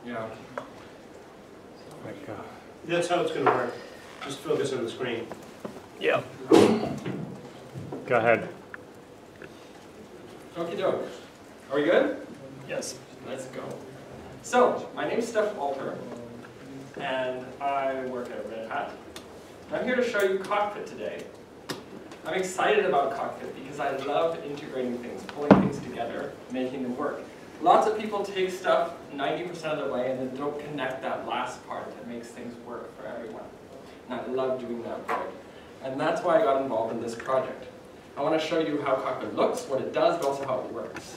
Yeah. Like, That's how it's going to work. Just focus on the screen. yeah. Go ahead. Okie doke. Are we good? Yes. Let's go. So, my name is Stef Walter, and I work at Red Hat. I'm here to show you Cockpit today. I'm excited about Cockpit because I love integrating things, pulling things together, making them work. Lots of people take stuff 90% of the way and then don't connect that last part that makes things work for everyone. And I love doing that part. And that's why I got involved in this project. I want to show you how Cockpit looks, what it does, but also how it works.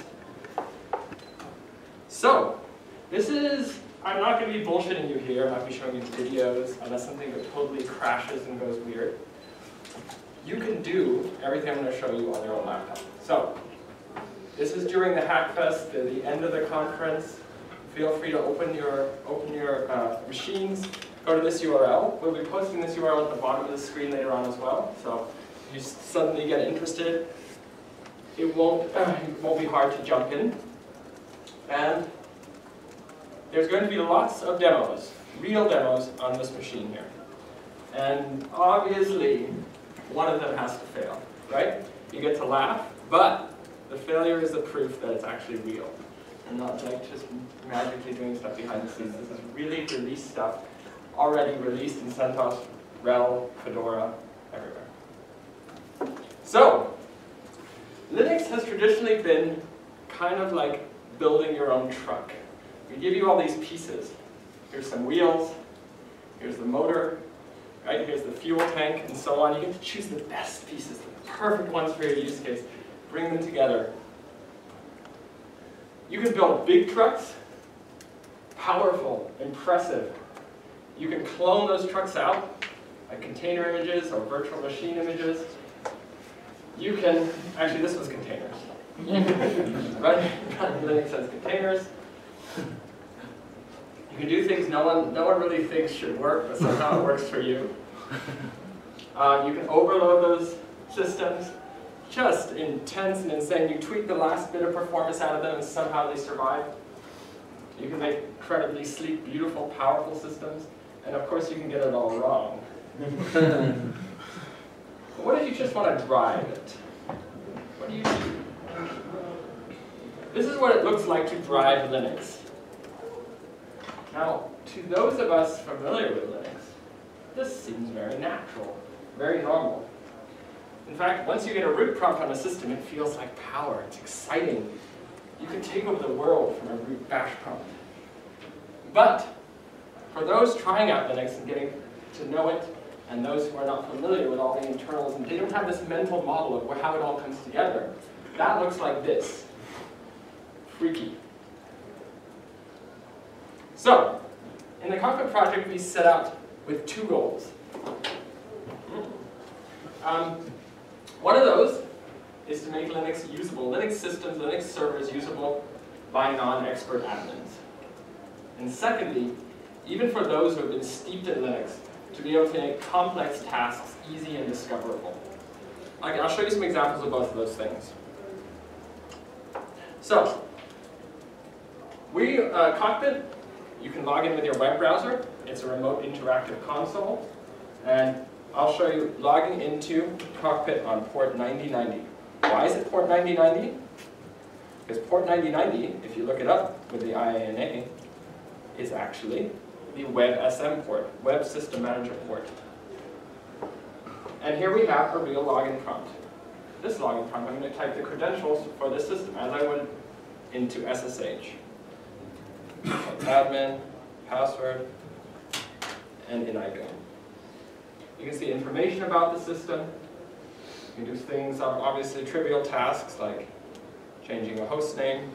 So, I'm not going to be bullshitting you here. I'm not going to be showing you videos unless something that totally crashes and goes weird. You can do everything I'm going to show you on your own laptop. So, this is during the Hackfest, the end of the conference. Feel free to open your machines. Go to this URL. We'll be posting this URL at the bottom of the screen later on as well. So, if you suddenly get interested, it won't be hard to jump in. And there's going to be lots of demos, real demos on this machine here. And obviously, one of them has to fail, right? You get to laugh, but the failure is the proof that it's actually real. And not like just magically doing stuff behind the scenes. This is really released stuff, already released in CentOS, RHEL, Fedora, everywhere. So, Linux has traditionally been kind of like building your own truck. We give you all these pieces. Here's some wheels, here's the motor, right? Here's the fuel tank, and so on. You get to choose the best pieces, the perfect ones for your use case. Bring them together. You can build big trucks, powerful, impressive. You can clone those trucks out, like container images or virtual machine images. You can, actually this was containers. Right? Linux has containers. You can do things no one really thinks should work, but somehow it works for you. You can overload those systems. Just intense and insane. You tweak the last bit of performance out of them and somehow they survive. You can make incredibly sleek, beautiful, powerful systems. And of course you can get it all wrong. But what if you just want to drive it? What do you do? This is what it looks like to drive Linux. Now, to those of us familiar with Linux, this seems very natural, very normal. In fact, once you get a root prompt on a system, it feels like power. It's exciting. You can take over the world from a root bash prompt. But for those trying out Linux and getting to know it, and those who are not familiar with all the internals, and they don't have this mental model of how it all comes together, that looks like this. Freaky. So, in the Cockpit project, we set out with two goals. One of those is to make Linux usable, Linux systems, Linux servers usable by non-expert admins. And secondly, even for those who have been steeped in Linux, to be able to make complex tasks easy and discoverable. I'll show you some examples of both of those things. So, Cockpit, you can log in with your web browser. It's a remote interactive console. And I'll show you logging into Cockpit on port 9090. Why is it port 9090? Because port 9090, if you look it up with the IANA, is actually the WebSM port, Web System Manager port. And here we have a real login prompt. This login prompt, I'm going to type the credentials for this system as I would into SSH. Admin, password, and in I go. You can see information about the system. You can do things, obviously trivial tasks like changing a host name.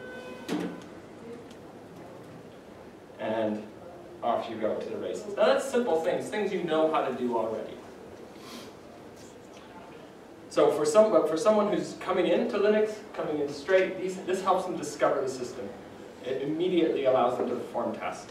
And off you go to the races. Now that's simple things you know how to do already. So for someone who's coming into Linux, coming in straight, this helps them discover the system. It immediately allows them to perform tasks.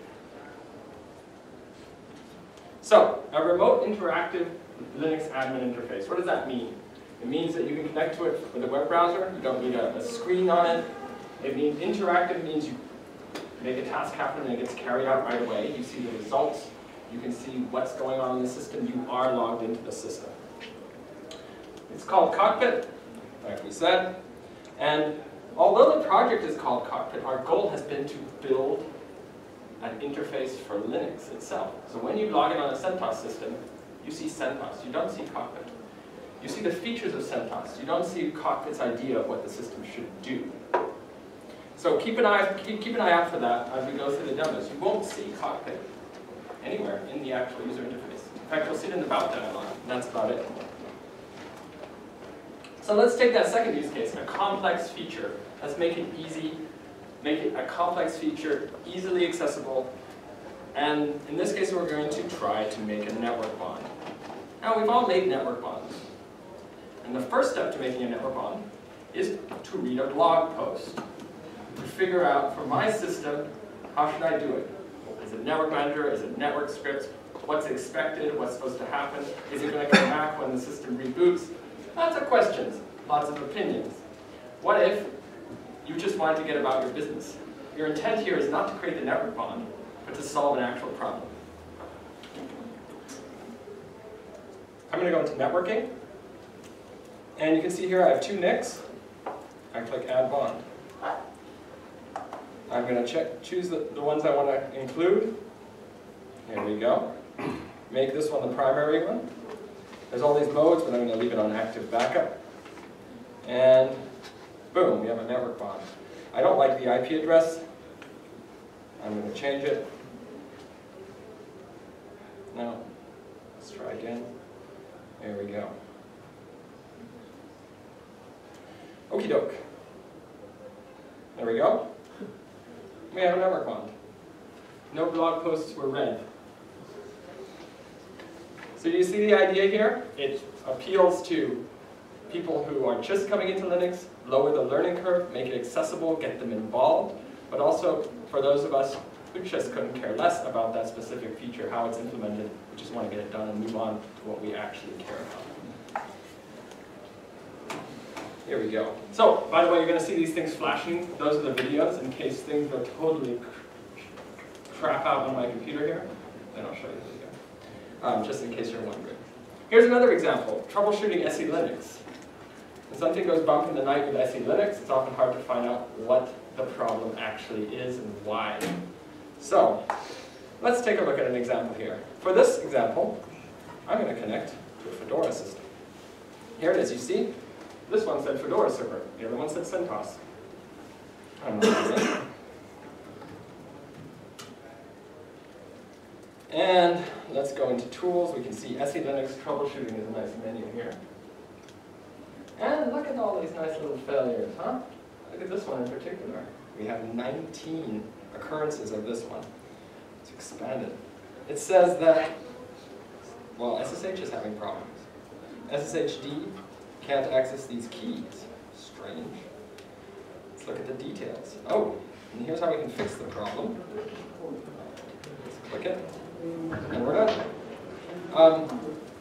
So, a remote interactive Linux admin interface. What does that mean? It means that you can connect to it with a web browser. You don't need a screen on it. It means interactive means make a task happen and it gets carried out right away. You see the results. You can see what's going on in the system. You are logged into the system. It's called Cockpit, like we said. And although the project is called Cockpit, our goal has been to build an interface for Linux itself. So when you log in on a CentOS system, you see CentOS. You don't see Cockpit. You see the features of CentOS. You don't see Cockpit's idea of what the system should do. So keep an eye out for that as we go through the demos. You won't see Cockpit anywhere in the actual user interface. In fact, you'll see it in the About demo line, and that's about it. So let's take that second use case, a complex feature. Let's make it easy, make it a complex feature, easily accessible, and in this case we're going to try to make a network bond. Now we've all made network bonds, and the first step to making a network bond is to read a blog post, to figure out, for my system, how should I do it? Is it network manager? Is it network scripts? What's expected? What's supposed to happen? Is it going to come back when the system reboots? Lots of questions, lots of opinions. What if you just wanted to get about your business? Your intent here is not to create the network bond, but to solve an actual problem. I'm going to go into networking. And you can see here I have 2 NICs. I click Add Bond. I'm going to choose the ones I want to include. Here we go. Make this one the primary one. There's all these modes, but I'm going to leave it on active backup. And boom, we have a network bond. I don't like the IP address. I'm going to change it. No. Let's try again. There we go. Okie doke. There we go. We have a network bond. No blog posts were read. So you see the idea here? It appeals to people who are just coming into Linux, lower the learning curve, make it accessible, get them involved, but also for those of us who just couldn't care less about that specific feature, how it's implemented, we just want to get it done and move on to what we actually care about. Here we go. So, by the way, you're going to see these things flashing. Those are the videos in case things go totally crap out on my computer here. Then I'll show you the video, just in case you're wondering. Here's another example, troubleshooting SE Linux. When something goes bump in the night with SE Linux, it's often hard to find out what the problem actually is and why. So, let's take a look at an example here. For this example, I'm going to connect to a Fedora system. Here it is, you see? This one said Fedora server, the other one said CentOS. I'm not And let's go into tools. We can see SE Linux troubleshooting is a nice menu here. And look at all these nice little failures, huh? Look at this one in particular. We have 19 occurrences of this one. It's expanded. It says that, well, SSH is having problems. SSHD can't access these keys. Strange. Let's look at the details. Oh, and here's how we can fix the problem. Let's click it, and we're done.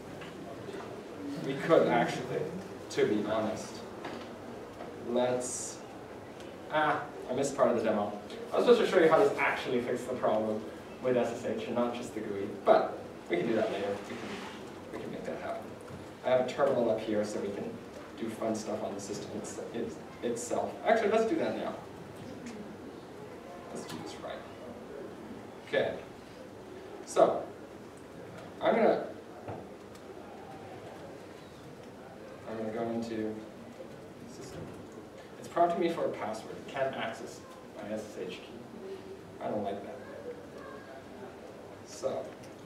We could actually, to be honest. Let's, I missed part of the demo. I was supposed to show you how this actually fixed the problem with SSH and not just the GUI, but we can do that later. We can make that happen. I have a terminal up here so we can do fun stuff on the system itself. Actually, let's do that now. Let's do this right. Okay. So, I'm gonna go into system. It's prompting me for a password. It can't access my SSH key. I don't like that. So,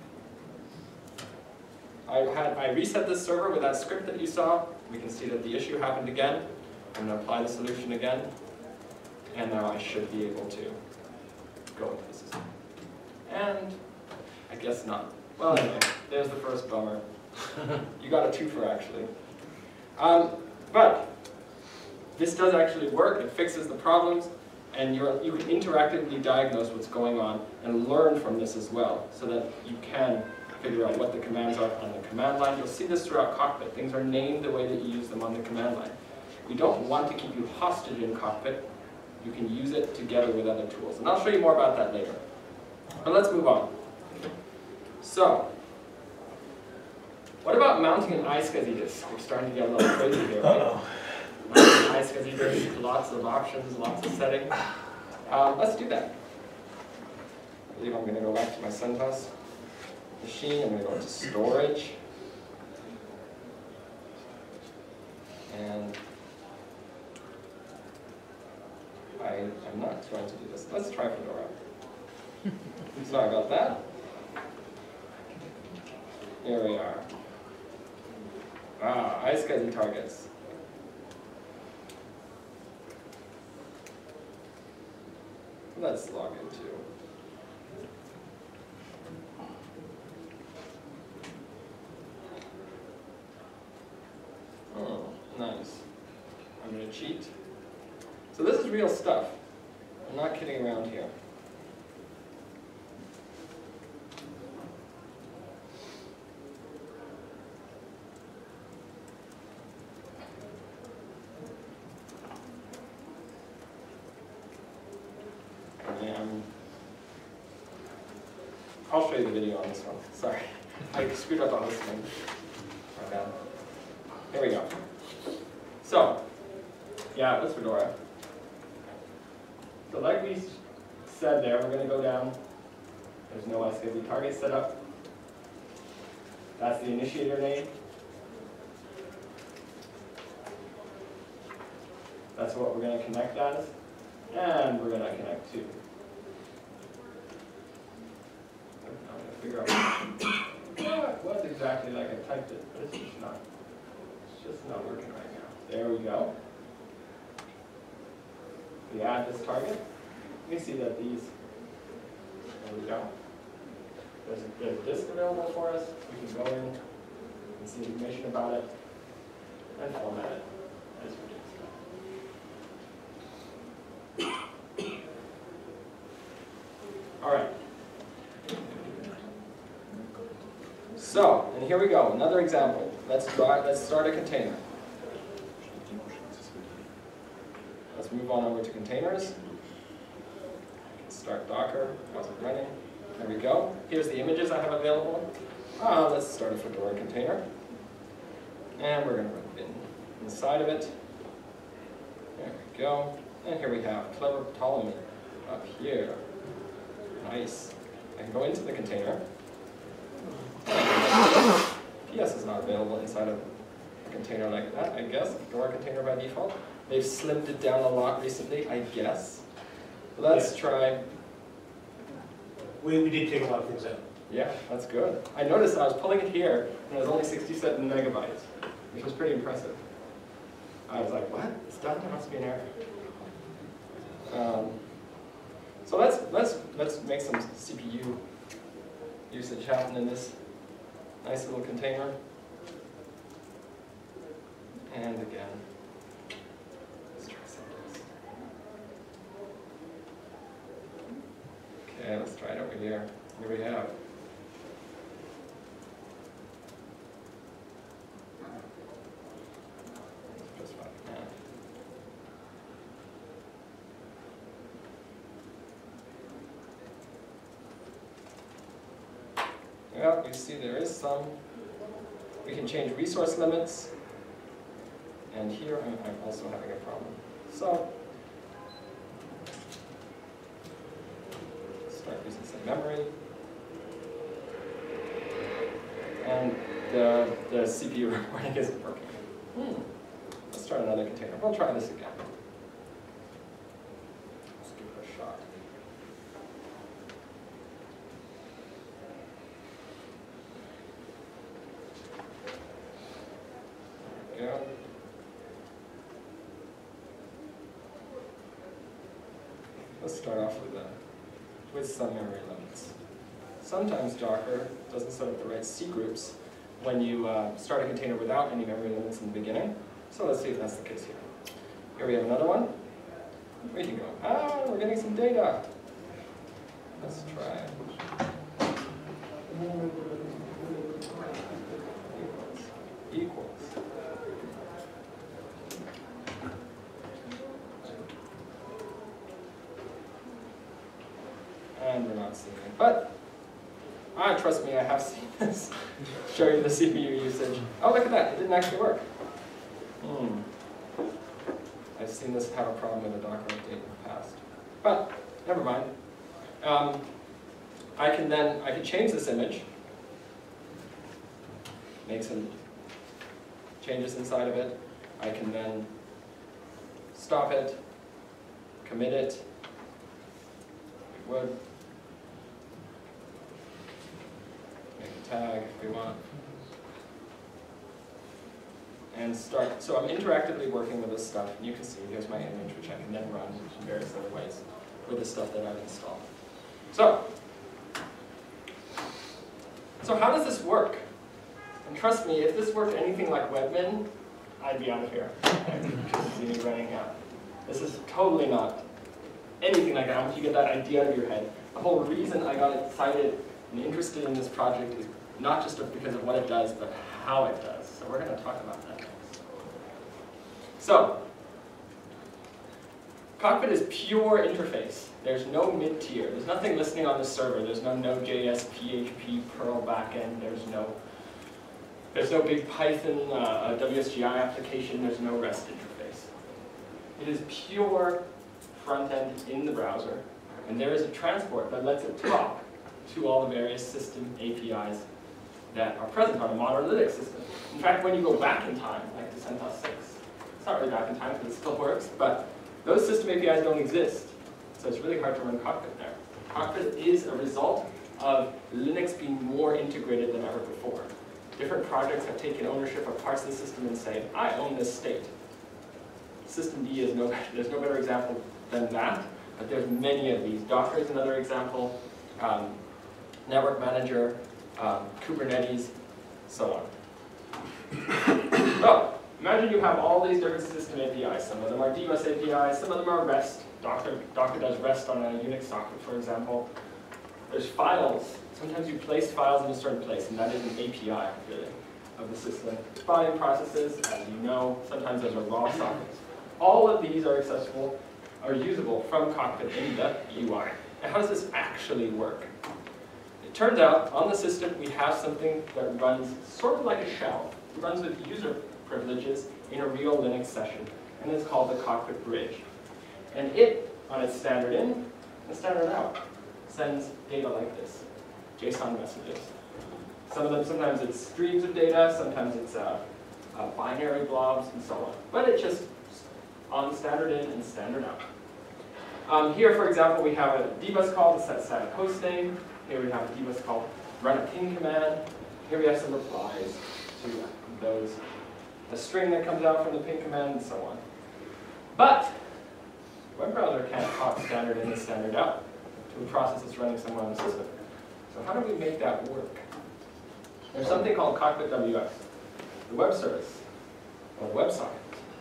I reset this server with that script that you saw. We can see that the issue happened again. I'm going to apply the solution again. And now I should be able to go into the system. And I guess not. Well, anyway, there's the first bummer. You got a twofer, actually. But this does actually work. It fixes the problems. And you can interactively diagnose what's going on and learn from this as well, so that you can figure out what the commands are on the command line. You'll see this throughout Cockpit. Things are named the way that you use them on the command line. We don't want to keep you hostage in Cockpit. you can use it together with other tools. And I'll show you more about that later. But let's move on. So, what about mounting an iSCSI disk? We're starting to get a little crazy here, right? Mounting an iSCSI disk, lots of options, lots of settings. Let's do that. I believe I'm going to go back to my CentOS machine. I'm going to go into storage. And I'm not going to do this. Let's try Fedora. Sorry about that. Here we are. Ah, iSCSI targets. Let's log into. Oh, nice. I'm going to cheat. So this is real stuff. I'm not kidding around here. I'll show you the video on this one. Sorry. I screwed up on this one. My bad. Here we go. So, yeah, that's Fedora. So like we said there, we're going to go down. There's no iSCSI target set up. That's the initiator name. That's what we're going to connect as. And we're going to connect to. Figure out what exactly like I typed it, but it's just not working right now. There we go. We add this target. You can see that these, there we go. There's a disk available for us. We can go in and see information about it and format it as we do. All right. So, and here we go, another example. Let's start a container. Let's move on over to containers. Start Docker, how's it running? There we go. Here's the images I have available. Let's start a Fedora container. And we're going to run bin inside of it. There we go. And here we have Clever Ptolemy up here. Nice. I can go into the container. PS is not available inside of a container like that, I guess. Fedora container by default. They've slimmed it down a lot recently, I guess. Let's try. We did take a lot of things out. Yeah, that's good. I noticed I was pulling it here, and it was only 67 megabytes, which was pretty impressive. I was like, what? It's done? There must be an error. So let's make some CPU usage happen in this nice little container. And again, let's try CentOS. Okay, let's try it over here. Here we have. Just fine. Yeah, you see there is some. We can change resource limits. And here I'm also having a problem. So, start using some memory. And the CPU recording isn't working. Let's try another container. We'll try this again. Let's give it a shot. There we go. Let's start off with some memory limits. Sometimes Docker doesn't set up the right C groups when you start a container without any memory limits in the beginning. So let's see if that's the case here. Here we have another one. We can go, we're getting some data. Let's try. Equals. And we're not seeing it. But trust me, I have seen this. Show you the CPU usage. Oh, look at that. It didn't actually work. I've seen this have a problem with a Docker update in the past. But never mind. I can change this image, make some changes inside of it. I can then stop it, commit it, we would, make a tag if we want, and start. So I'm interactively working with this stuff, and you can see here's my image, which I can then run in various other ways with the stuff that I've installed. So how does this work? And trust me, if this worked anything like Webmin, I'd be out of here. Just see me running out. This is totally not anything like that. I want you to get that idea out of your head. The whole reason I got excited and interested in this project is not just because of what it does, but how it does. So we're going to talk about that next. So, Cockpit is pure interface. There's no mid-tier. There's nothing listening on the server. There's no Node.js, PHP, Perl backend. There's no big Python WSGI application. There's no REST interface. It is pure front-end in the browser, and there is a transport that lets it talk to all the various system APIs that are present on a modern Linux system. In fact, when you go back in time, like to CentOS 6, it's not really back in time because it still works, but those system APIs don't exist. So it's really hard to run Cockpit there. Cockpit is a result of Linux being more integrated than ever before. Different projects have taken ownership of parts of the system and say, I own this state. Systemd is there's no better example than that, but there's many of these. Docker is another example, Network Manager, Kubernetes, so on. So, imagine you have all these different system APIs. Some of them are DBus APIs, some of them are REST. Docker does REST on a Unix socket, for example. There's files. Sometimes you place files in a certain place, and that is an API, really, of the system. Volume processes, as you know, sometimes those are raw sockets. All of these are accessible, or usable from Cockpit in the UI. And how does this actually work? It turns out, on the system, we have something that runs sort of like a shell. It runs with user privileges in a real Linux session, and it's called the Cockpit Bridge. And it, on its standard in and standard out, sends data like this, JSON messages. Some of them, sometimes it's streams of data, sometimes it's binary blobs, and so on. But it's just on standard in and standard out. Here, for example, we have a dbus call to set static host name. Here we have a dbus call run a ping command. Here we have some replies to those, the string that comes out from the ping command, and so on. But web browser can't talk standard in and standard out to a process that's running somewhere on the system. So how do we make that work? There's something called Cockpit WS, the web service, or the WebSocket.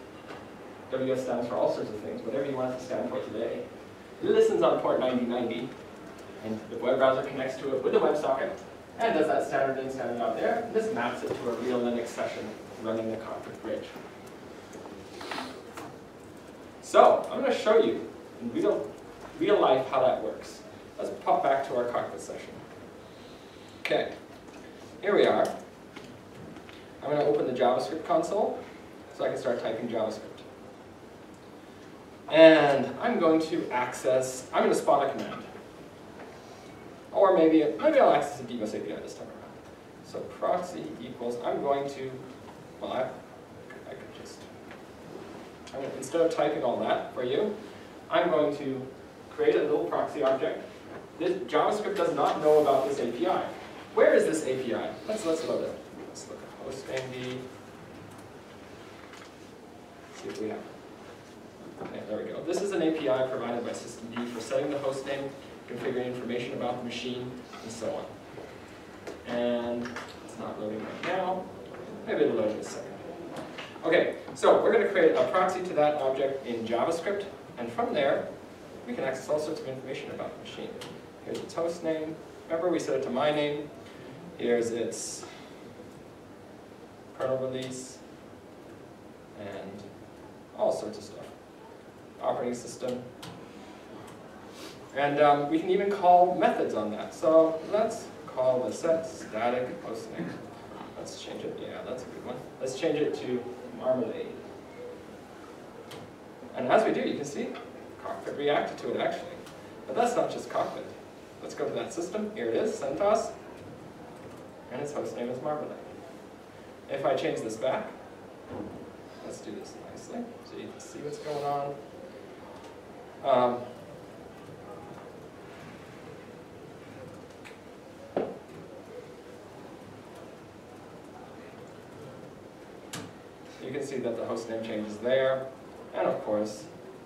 WS stands for all sorts of things, whatever you want it to stand for today. It listens on port 9090, and the web browser connects to it with a WebSocket, and does that standard in, standard out there, and this maps it to a real Linux session running the Cockpit Bridge. So, I'm going to show you in real life how that works. Let's pop back to our Cockpit session. Okay, here we are. I'm going to open the JavaScript console so I can start typing JavaScript. And I'm going to spawn a command. Or maybe I'll access a dbus API this time around. So proxy equals, I'm going to, well, I could just, instead of typing all that for you, I'm going to create a little proxy object. This JavaScript does not know about this API. Where is this API? Let's load it. Let's look at hostname. See if we have it. Okay, there we go. This is an API provided by systemd for setting the hostname, configuring information about the machine, and so on. And it's not loading right now. Maybe it'll load in a second. Okay, so we're going to create a proxy to that object in JavaScript, and from there, we can access all sorts of information about the machine. Here's its hostname. Remember, we set it to my name. Here's its kernel release, and all sorts of stuff. Operating system, And we can even call methods on that. So let's call the set static hostname. Let's change it. Yeah, that's a good one. Let's change it to Marmalade. And as we do, you can see Cockpit reacted to it actually. But that's not just Cockpit. Let's go to that system. Here it is, CentOS. And its hostname is Marmalade. If I change this back, let's do this nicely so you can see what's going on. You can see that the hostname changes there, and of course,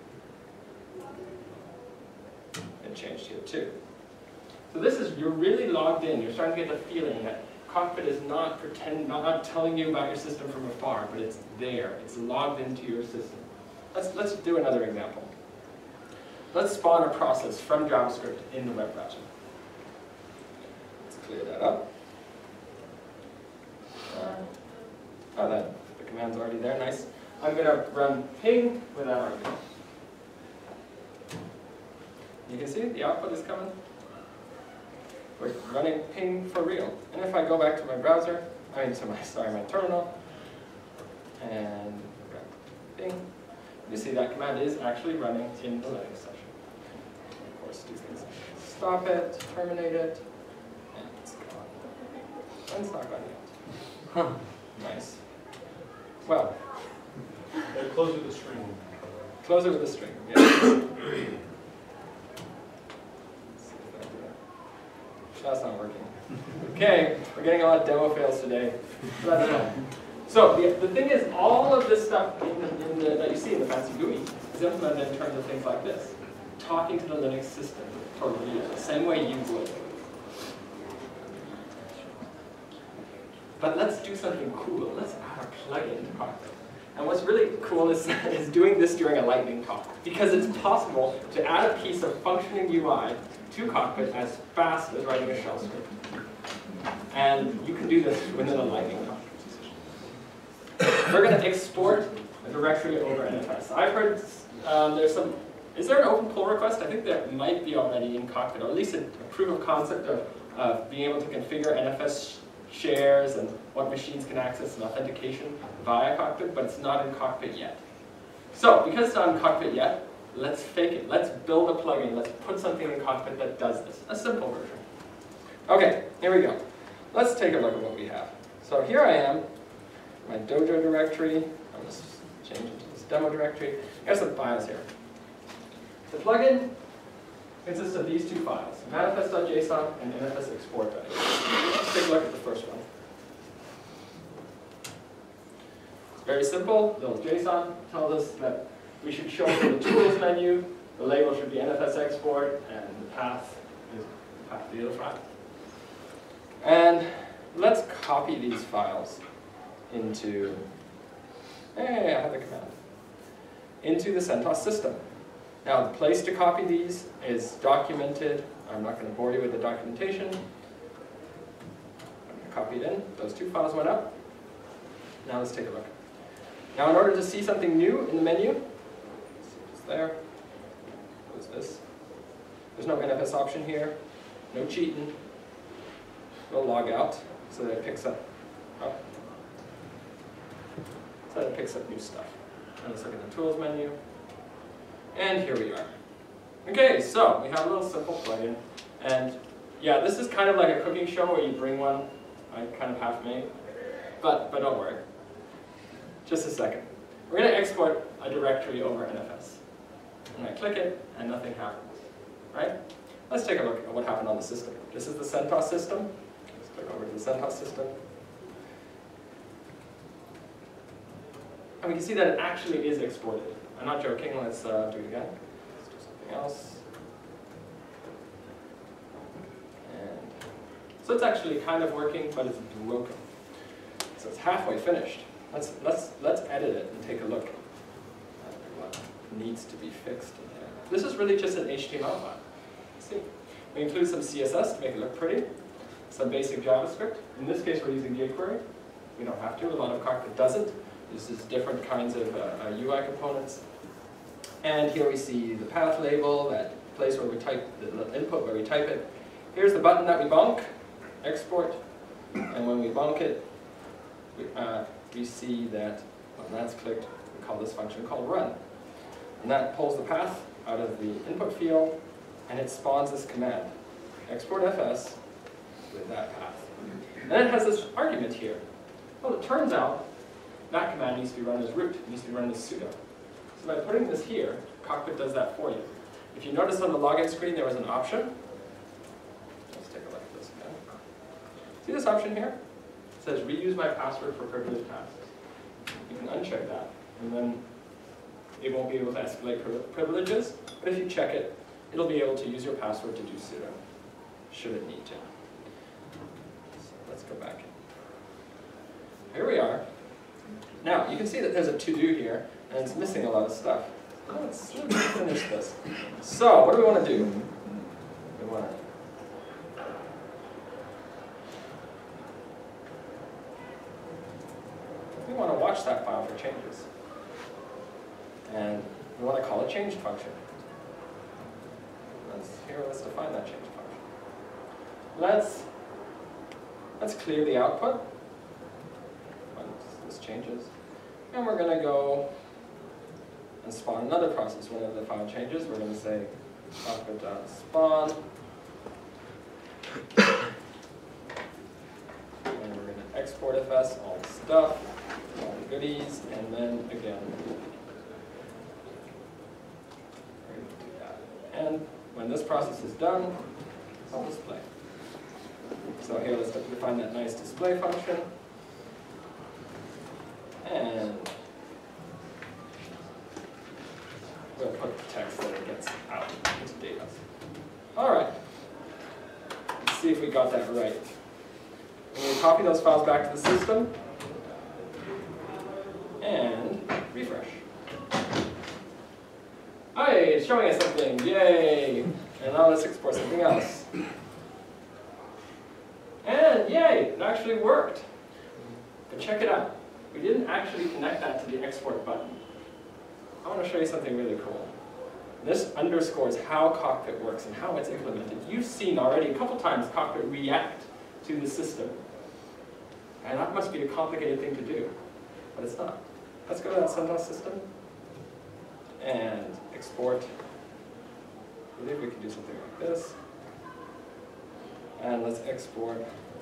it changed here too. So this is, you're really logged in. You're starting to get the feeling that Cockpit is not telling you about your system from afar, but it's there. It's logged into your system. Let's do another example. Let's spawn a process from JavaScript in the web browser. Let's clear that up. The command's already there, nice. I'm going to run ping without argument. You can see the output is coming. We're running ping for real. And if I go back to my browser, my terminal, and ping, you see that command is actually running in the Linux session. Of course, do things like stop it, terminate it, and it's gone. And it's not gone yet. Huh. Nice. Well, Close with the string. close it with a string. Yeah. Let's see if I do that. That's not working. Okay, we're getting a lot of demo fails today. So that's fine. So the thing is, all of this stuff that you see in the fancy GUI is implemented in terms of things like this. Talking to the Linux system totally the same way you would. But let's do something cool. Let's add a plugin to Cockpit. And what's really cool is doing this during a lightning talk, because it's possible to add a piece of functioning UI to Cockpit as fast as writing a shell script. And you can do this within a lightning talk. We're going to export a directory over NFS. I've heard there's some, is there an open pull request? I think there might be already in Cockpit, or at least a proof of concept of being able to configure NFS shares and what machines can access and authentication via Cockpit, but it's not in Cockpit yet. So, because it's not in Cockpit yet, let's fake it. Let's build a plugin. Let's put something in Cockpit that does this. A simple version. Okay, here we go. Let's take a look at what we have. So here I am, my Dojo directory. I'm going to change it to this demo directory. Here's some files here. The plugin consists of these two files, manifest.json and nfsexport.json. Let's take a look at the first one. It's very simple. Little JSON tells us that we should show the tools menu. The label should be NFS export, and the path is path to the other file. And let's copy these files into, hey, I have the command, into the CentOS system. Now, the place to copy these is documented. I'm not going to bore you with the documentation. I'm going to copy it in. Those two files went up. Now let's take a look. Now, in order to see something new in the menu, see what's there. What's this? There's no NFS option here. No cheating. We'll log out so that it picks up. Oh. So that it picks up new stuff. And let's look at the tools menu. And here we are. Okay, so we have a little simple plugin. And yeah, this is kind of like a cooking show where you bring one I kind of half made. But don't worry. Just a second. We're going to export a directory over NFS. And I click it, and nothing happens. Right? Let's take a look at what happened on the system. This is the CentOS system. Let's click over to the CentOS system. And we can see that it actually is exported. I'm not joking, let's do it again. Let's do something else. And so it's actually kind of working, but it's broken. So it's halfway finished. Let's edit it and take a look at what needs to be fixed in there. This is really just an HTML file. Let's see. We include some CSS to make it look pretty, some basic JavaScript. In this case, we're using jQuery. We don't have to. A lot of Cockpit doesn't. This is different kinds of UI components. And here we see the path label that place where we type the input, where we type it. Here's the button that we bonk, export, and when we bonk it, we see that when that's clicked, we call this function called run. And that pulls the path out of the input field, and it spawns this command, export FS with that path. And then it has this argument here. Well, it turns out that command needs to be run as root. It needs to be run as sudo. So by putting this here, Cockpit does that for you. If you notice on the login screen, there was an option. Let's take a look at this again. See this option here? It says reuse my password for privileged tasks. You can uncheck that, and then it won't be able to escalate privileges. But if you check it, it'll be able to use your password to do sudo, should it need to. So let's go back. Here we are. Now, you can see that there's a to-do here, and it's missing a lot of stuff. Let's finish this. So, what do we want to do? We want to watch that file for changes. And we want to call a change function. Let's define that change function. Let's clear the output when this changes. And we're going to go and spawn another process. Whenever the file changes, we're going to say cockpit.spawn. And we're going to export FS, all the stuff, all the goodies, and then again, we're going to do that. And when this process is done, I'll display. So here, let's define that nice display function. And we'll put the text that it gets out into data. All right. Let's see if we got that right. We're going to copy those files back to the system and refresh. Hey, it's showing us something. Yay! And now let's export something else. And yay, it actually worked. But check it out. We didn't actually connect that to the export button. I want to show you something really cool. This underscores how Cockpit works and how it's implemented. You've seen already a couple times Cockpit react to the system. And that must be a complicated thing to do. But it's not. Let's go to that CentOS system and export. I believe we can do something like this. And let's export.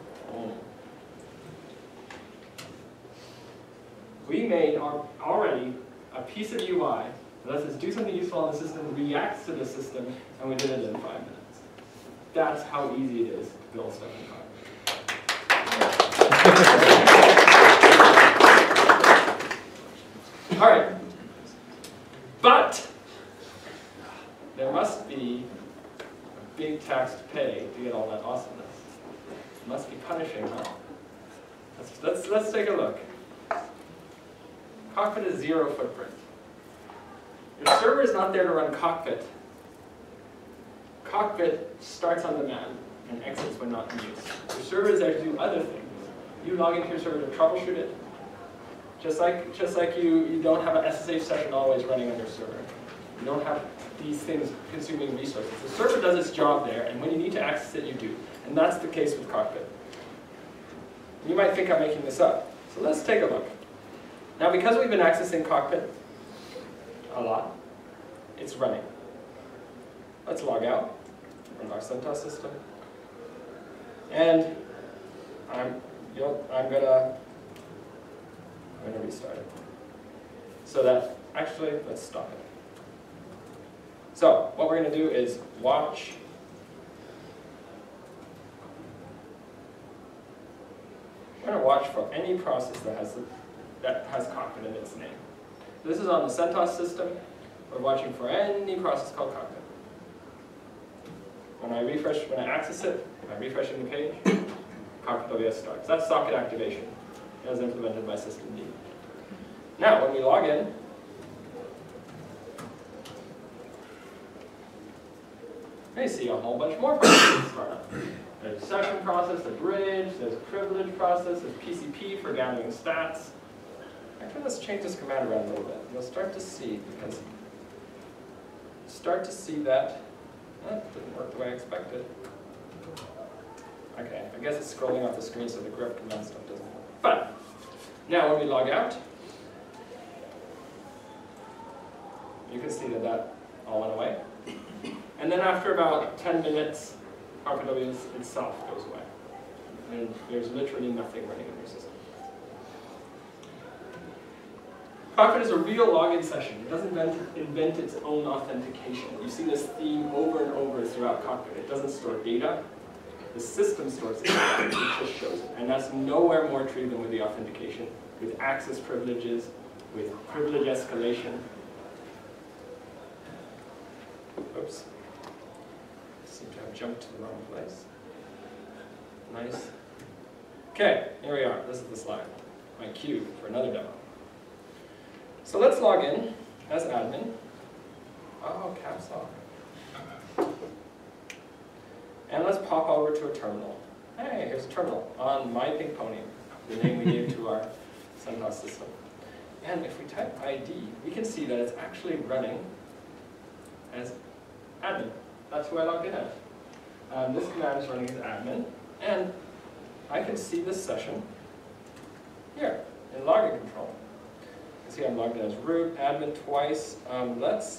We made already a piece of UI that lets us do something useful on the system, reacts to the system, and we did it in 5 minutes. That's how easy it is to build stuff in Cockpit. All right. But there must be a big tax to pay to get all that awesomeness. It must be punishing, huh? Let's take a look. Cockpit is 0 footprint. Your server is not there to run Cockpit. Cockpit starts on demand and exits when not in use. Your server is there to do other things. You log into your server to troubleshoot it. Just like you don't have an SSH session always running on your server. You don't have these things consuming resources. The server does its job there, and when you need to access it, you do. And that's the case with Cockpit. You might think I'm making this up. So let's take a look. Now, because we've been accessing Cockpit a lot, it's running. Let's log out from our CentOS system. And I'm gonna restart it. So that, actually, let's stop it. So what we're gonna do is watch. We're gonna watch for any process that has Cockpit in its name. This is on the CentOS system. We're watching for any process called Cockpit. When I access it, I'm refreshing the page, Cockpit OBS starts. That's socket activation, as implemented by systemd. Now, when we log in, we see a whole bunch more processes start up. There's a session process, a bridge, there's a privilege process, there's PCP for gathering stats. Actually, let's change this command around a little bit. You'll start to see, that That didn't work the way I expected. Okay, I guess it's scrolling off the screen so the grep command stuff doesn't work. But now when we log out, you can see that that all went away. And then after about 10 minutes, Cockpit itself goes away. And there's literally nothing running in your system. Cockpit is a real login session. It doesn't invent its own authentication. You see this theme over and over throughout Cockpit. It doesn't store data. The system stores it. It just shows it. And that's nowhere more true than with the authentication, with access privileges, with privilege escalation. Oops. Seem to have jumped to the wrong place. Nice. Okay, here we are. This is the slide. My cue for another demo. So let's log in as admin. Oh, caps lock. And let's pop over to a terminal. Hey, here's a terminal on My Pink Pony, the name we gave to our CentOS system. And if we type ID, we can see that it's actually running as admin. That's who I logged in as. This command is running as admin, and I can see this session here in login control. You can see I'm logged in as root, admin twice. Let's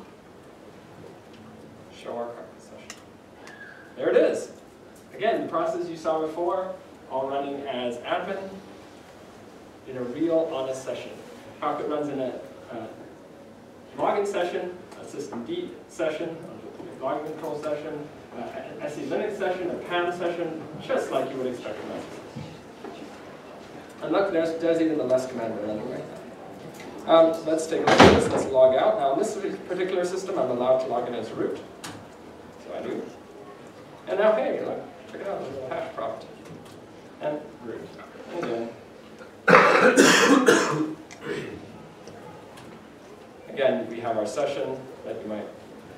show our Cockpit session. There it is. Again, the process you saw before, all running as admin in a real, honest session. Cockpit runs in a login session, a systemd session, a login control session, an SE Linux session, a PAM session, just like you would expect from us. And look, there's even the less command running right now. Let's take a look at this. Let's log out. Now, in this particular system, I'm allowed to log in as root. So I do. And now, hey, look, check it out. There's a little hash prompt. And root. And again, we have our session that you might.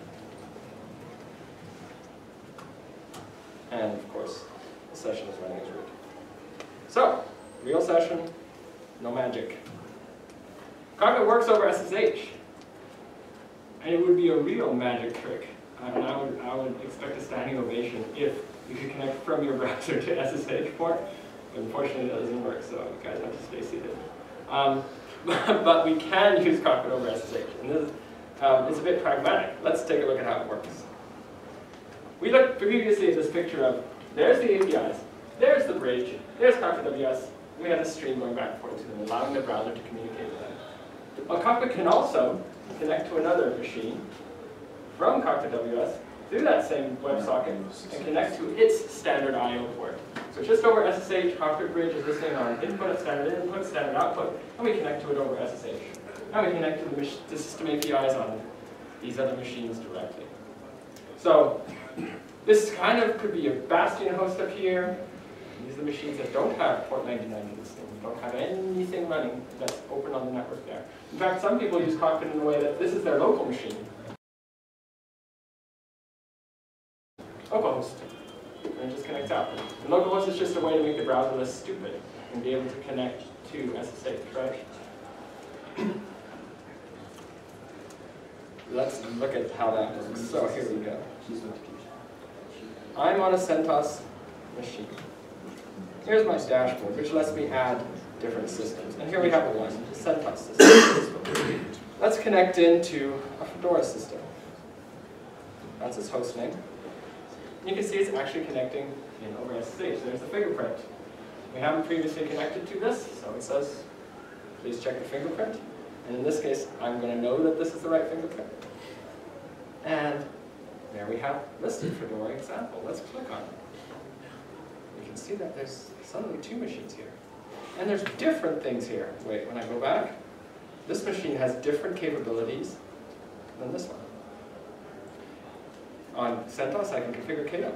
And of course, the session is running as root. So, real session, no magic. Cockpit works over SSH. And it would be a real magic trick. And I would expect a standing ovation if you could connect from your browser to SSH port. Unfortunately, that doesn't work, so you guys have to stay seated. But we can use Cockpit over SSH. And this is, it's a bit pragmatic. Let's take a look at how it works. We looked previously at this picture of, there's the APIs, there's the bridge, there's Cockpit WS. We have a stream going back and forth to them, allowing the browser to communicate with them. But Cockpit can also connect to another machine from Cockpit WS through that same WebSocket and connect to its standard I/O port. So just over SSH, Cockpit Bridge is listening on input, standard output, and we connect to it over SSH. Now we connect to the system APIs on these other machines directly. So this kind of could be a Bastion host up here. These are the machines that don't have port 99 listening, don't have anything running that's open on the network there. In fact, some people use Cockpit in a way that this is their local machine. Localhost. And it just connects out. And localhost is just a way to make the browser less stupid and be able to connect to SSH, right? Let's look at how that works. So here we go. I'm on a CentOS machine. Here's my dashboard, which lets me add different systems. And here we have one, the CentOS system. Let's connect into a Fedora system. That's its host name. And you can see it's actually connecting in over SSH. There's the fingerprint. We haven't previously connected to this, so it says, please check the fingerprint. And in this case, I'm going to know that this is the right fingerprint. And there we have listed Fedora example. Let's click on it. You can see that there's suddenly two machines here. And there's different things here. Wait, when I go back, this machine has different capabilities than this one. On CentOS, I can configure KDO.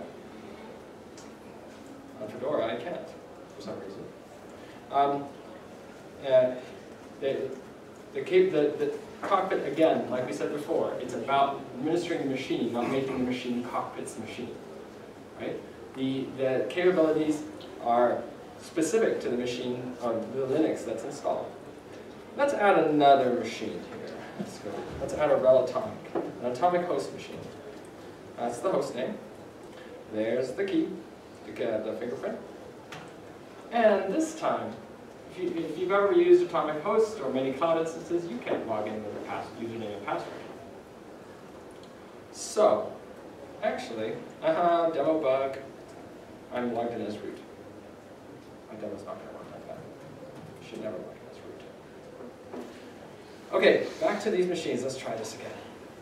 On Fedora, I can't, for some reason. The Cockpit, again, like we said before, it's about administering the machine, not making the machine Cockpit's machine. Right? The capabilities are specific to the machine, or the Linux that's installed. Let's add another machine here. Let's add a RHEL Atomic, an atomic host machine. That's the host name. There's the key, the fingerprint. And this time, if you've ever used Atomic Host or many cloud instances, you can log in with a username and password. So, actually, demo bug, I'm logged in as root. My demo's not going to work like that. You should never log in as root. Okay, back to these machines. Let's try this again.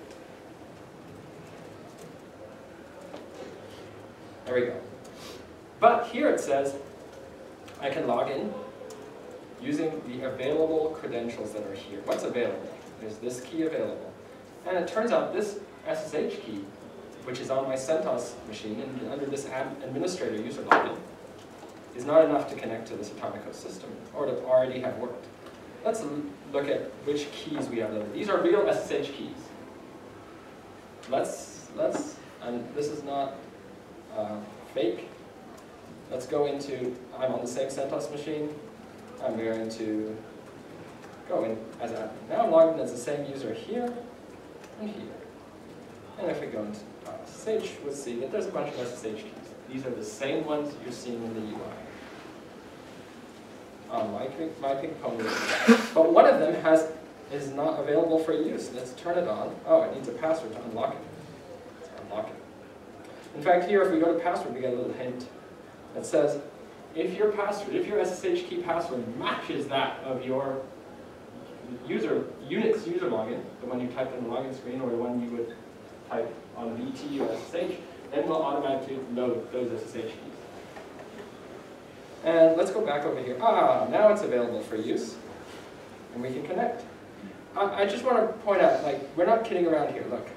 There we go. But here it says I can log in using the available credentials that are here. What's available? There's this key available. And it turns out this SSH key, which is on my CentOS machine and under this administrator user login, is not enough to connect to this Atomic Host system or to already have worked. Let's look at which keys we have there. These are real SSH keys. And this is not fake. Let's go into, I'm on the same CentOS machine. I'm going to go in as admin. Now I'm logged in as the same user here and here. And if we go into SSH, we'll see that there's a bunch of SSH keys. These are the same ones you're seeing in the UI. On my pink pony. But one of them is not available for use. Let's turn it on. Oh, it needs a password to unlock it. Let's unlock it. In fact, here, if we go to password, we get a little hint that says, if your SSH key password matches that of your Unix user login, the one you typed in the login screen or the one you would type on VT or SSH, then we'll automatically load those SSH keys. And let's go back over here. Now it's available for use, and we can connect. I just want to point out, we're not kidding around here. Look.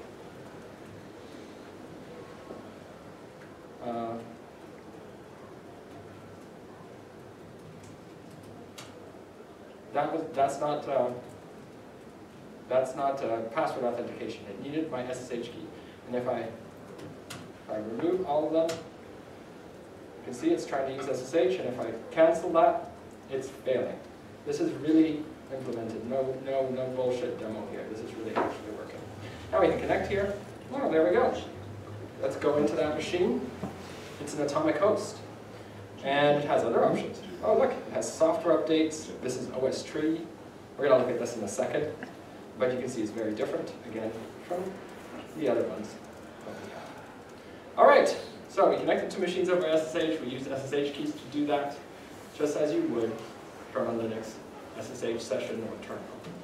That's not password authentication. It needed my SSH key. And if I remove all of them, you can see it's trying to use SSH, and if I cancel that, it's failing. This is really implemented. No bullshit demo here. This is really actually working. Now we can connect here. Oh, there we go. Let's go into that machine. It's an Atomic Host. And it has other options. Oh, look, it has software updates. This is OS tree. We're going to look at this in a second. But you can see it's very different, again, from the other ones. All right, so we connected to machines over SSH. We use SSH keys to do that, just as you would from a Linux SSH session or terminal.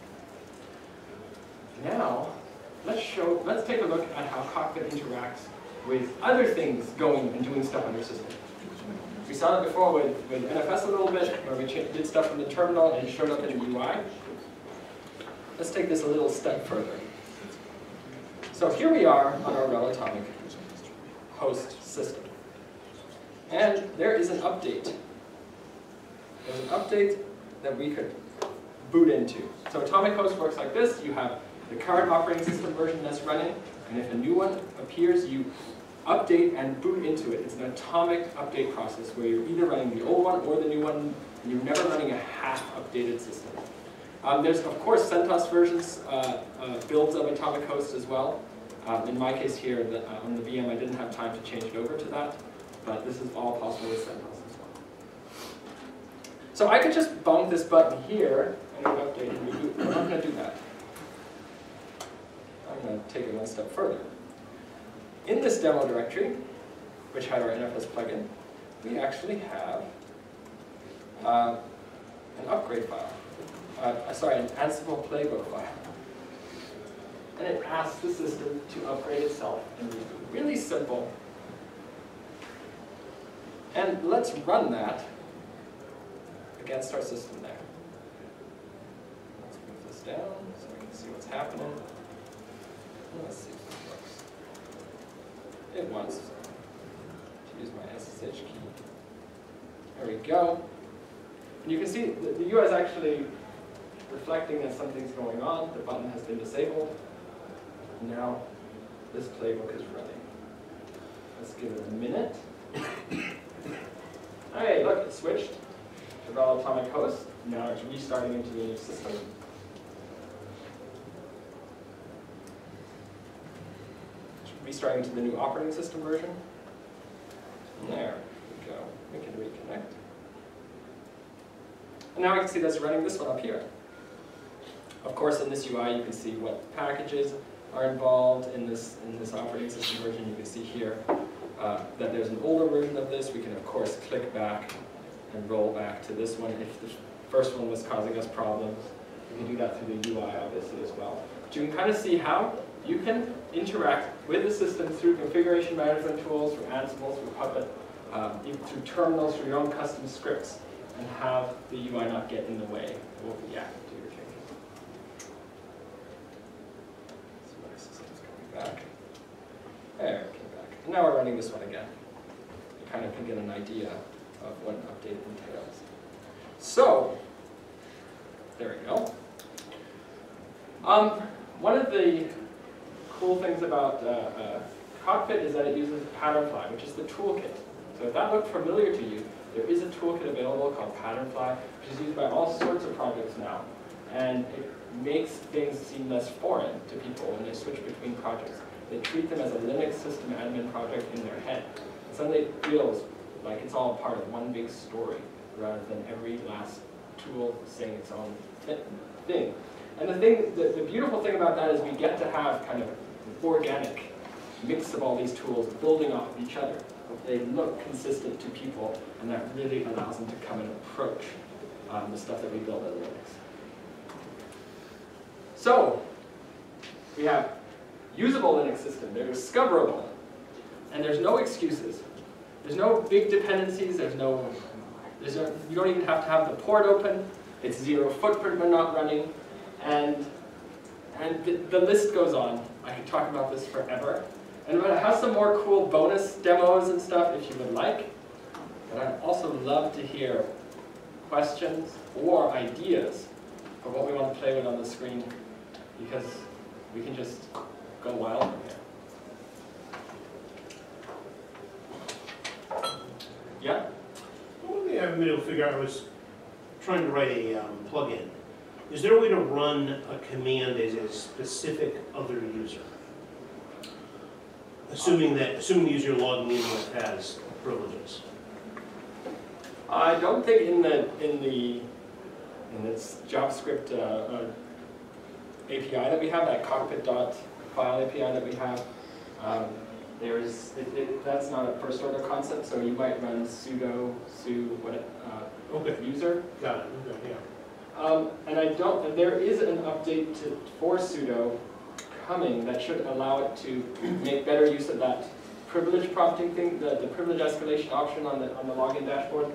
Now, let's take a look at how Cockpit interacts with other things going and doing stuff on your system. We saw it before with NFS a little bit, where we did stuff from the terminal and it showed up in the UI. Let's take this a little step further. So here we are on our RHEL Atomic Host system. And there is an update. There's an update that we could boot into. So Atomic Host works like this. You have the current operating system version that's running, and if a new one appears, you update and boot into it. It's an atomic update process where you're either running the old one or the new one, and you're never running a half-updated system. There's, of course, CentOS versions, builds of Atomic Host as well. In my case here, on the VM, I didn't have time to change it over to that, but this is all possible with CentOS as well. So I could just bump this button here, and it would update and reboot. I'm not going to do that. I'm going to take it one step further. In this demo directory, which had our NFS plugin, we actually have an upgrade file. An Ansible playbook file. And it asks the system to upgrade itself and reboot. Really simple. And let's run that against our system there. Let's move this down so we can see what's happening. Let's see if this works. It wants to use my SSH key. There we go. And you can see the UI is actually reflecting that something's going on. The button has been disabled. Now this playbook is running. Let's give it a minute. Hey, look, it switched to RHEL Atomic Host. Now it's restarting into the new system. restarting to the new operating system version. And there we go. We can reconnect. And now we can see that's running this one up here. Of course, in this UI, you can see what packages are involved in this operating system version. You can see here that there's an older version of this. We can, of course, click back and roll back to this one if the first one was causing us problems. You can do that through the UI, obviously, as well. But you can kind of see how you can interact with the system through configuration management tools, through Ansible, through Puppet, through terminals, through your own custom scripts, and have the UI not get in the way. It won't react to your changes. So my system's coming back. There, it came back. And now we're running this one again. You kind of can get an idea of what an update entails. So, there we go. One of the cool things about Cockpit is that it uses Patternfly, which is the toolkit. So if that looked familiar to you, there is a toolkit available called Patternfly, which is used by all sorts of projects now. And it makes things seem less foreign to people when they switch between projects. They treat them as a Linux system admin project in their head. And suddenly it feels like it's all part of one big story, rather than every last tool saying its own thing. And the beautiful thing about that is we get to have kind of an organic mix of all these tools building off of each other. They look consistent to people, and that really allows them to come and approach the stuff that we build in Linux. So, we have usable Linux system. They're discoverable, and there's no excuses. There's no big dependencies. You don't even have to have the port open. It's zero footprint when not running, and the list goes on. I could talk about this forever. And I'm going to have some more cool bonus demos and stuff if you would like. But I'd also love to hear questions or ideas for what we want to play with on the screen, because we can just go wild from here. Yeah? One thing I haven't been able to figure out, I was trying to write a plugin. Is there a way to run a command as a specific other user? Assuming the user logging in with has privileges. I don't think in this JavaScript API that we have, that cockpit.file API that we have, that's not a first order concept. So you might run sudo user. Got it. Okay, yeah. And there is an update for sudo coming that should allow it to make better use of that privilege prompting thing, the privilege escalation option on the login dashboard.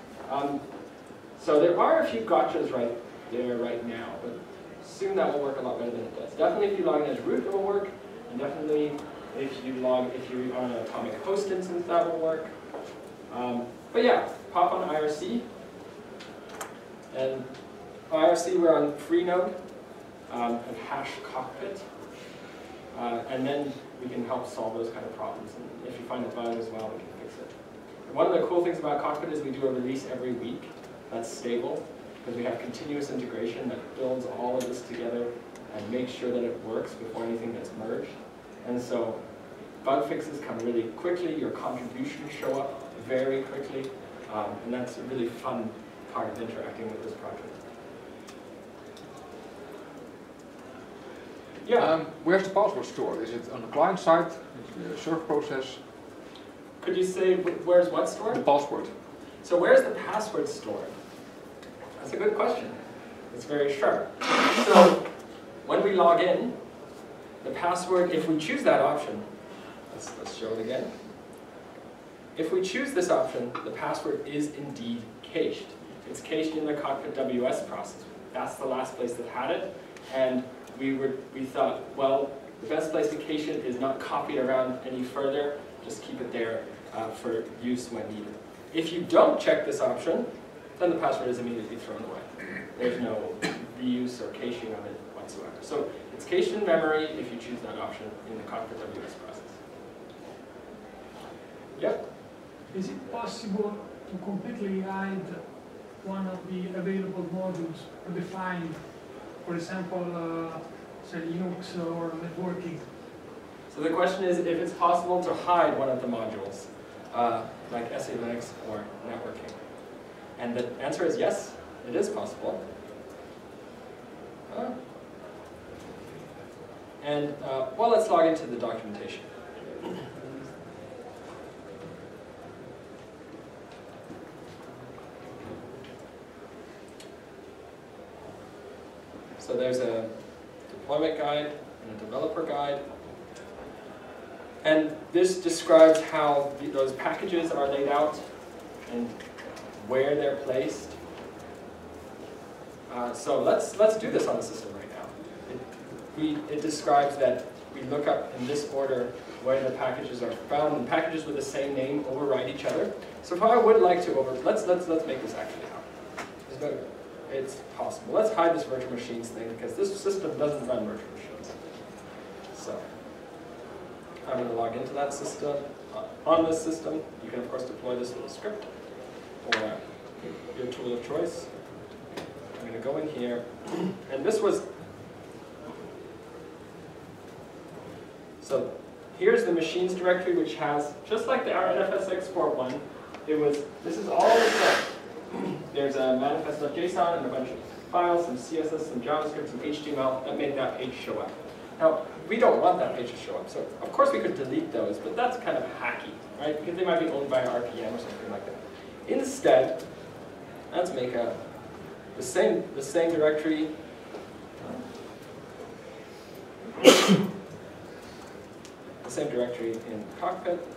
So there are a few gotchas right there right now, but soon that will work a lot better than it does. Definitely if you log in as root, it will work, and definitely if you're on an atomic host instance, that will work. But yeah, pop on IRC, and IRC we're on Freenode and hash cockpit. And then we can help solve those kind of problems. And if you find it bug as well, we can fix it. And one of the cool things about Cockpit is we do a release every week that's stable, because we have continuous integration that builds all of this together and makes sure that it works before anything gets merged. And so bug fixes come really quickly, your contributions show up very quickly, and that's a really fun part of interacting with this project. Yeah. Where's the password stored? Is it on the client side, the server process? Could you say where's what stored? The password. So where's the password stored? That's a good question. It's very sharp. So when we log in, the password, if we choose that option, let's show it again. If we choose this option, the password is indeed cached. It's cached in the Cockpit WS process. That's the last place that had it. And we thought, well, the best place to cache it is not copy it around any further, just keep it there for use when needed. If you don't check this option, then the password is immediately thrown away. There's no reuse or caching of it whatsoever. So it's cached in memory if you choose that option in the Cockpit WS process. Yep. Is it possible to completely hide one of the available modules defined, for example, say Linux or networking? So the question is if it's possible to hide one of the modules, like SE Linux or networking. And the answer is yes, it is possible. Well, let's log into the documentation. So there's a deployment guide and a developer guide. And this describes how those packages are laid out and where they're placed. So let's do this on the system right now. It describes that we look up in this order where the packages are found, and packages with the same name override each other. So if I would like to let's make this actually happen. It's possible. Let's hide this virtual machines thing because this system doesn't run virtual machines. So I'm going to log into that system. On this system, you can of course deploy this with a script or your tool of choice. I'm going to go in here, and this was, so here's the machines directory, which has, just like our NFS export one, this is all the stuff. There's a manifest.json and a bunch of files, some CSS, some JavaScript, some HTML that made that page show up. Now, we don't want that page to show up, so of course we could delete those, but that's kind of hacky, right? Because they might be owned by an RPM or something like that. Instead, let's make the same directory. The same directory in Cockpit.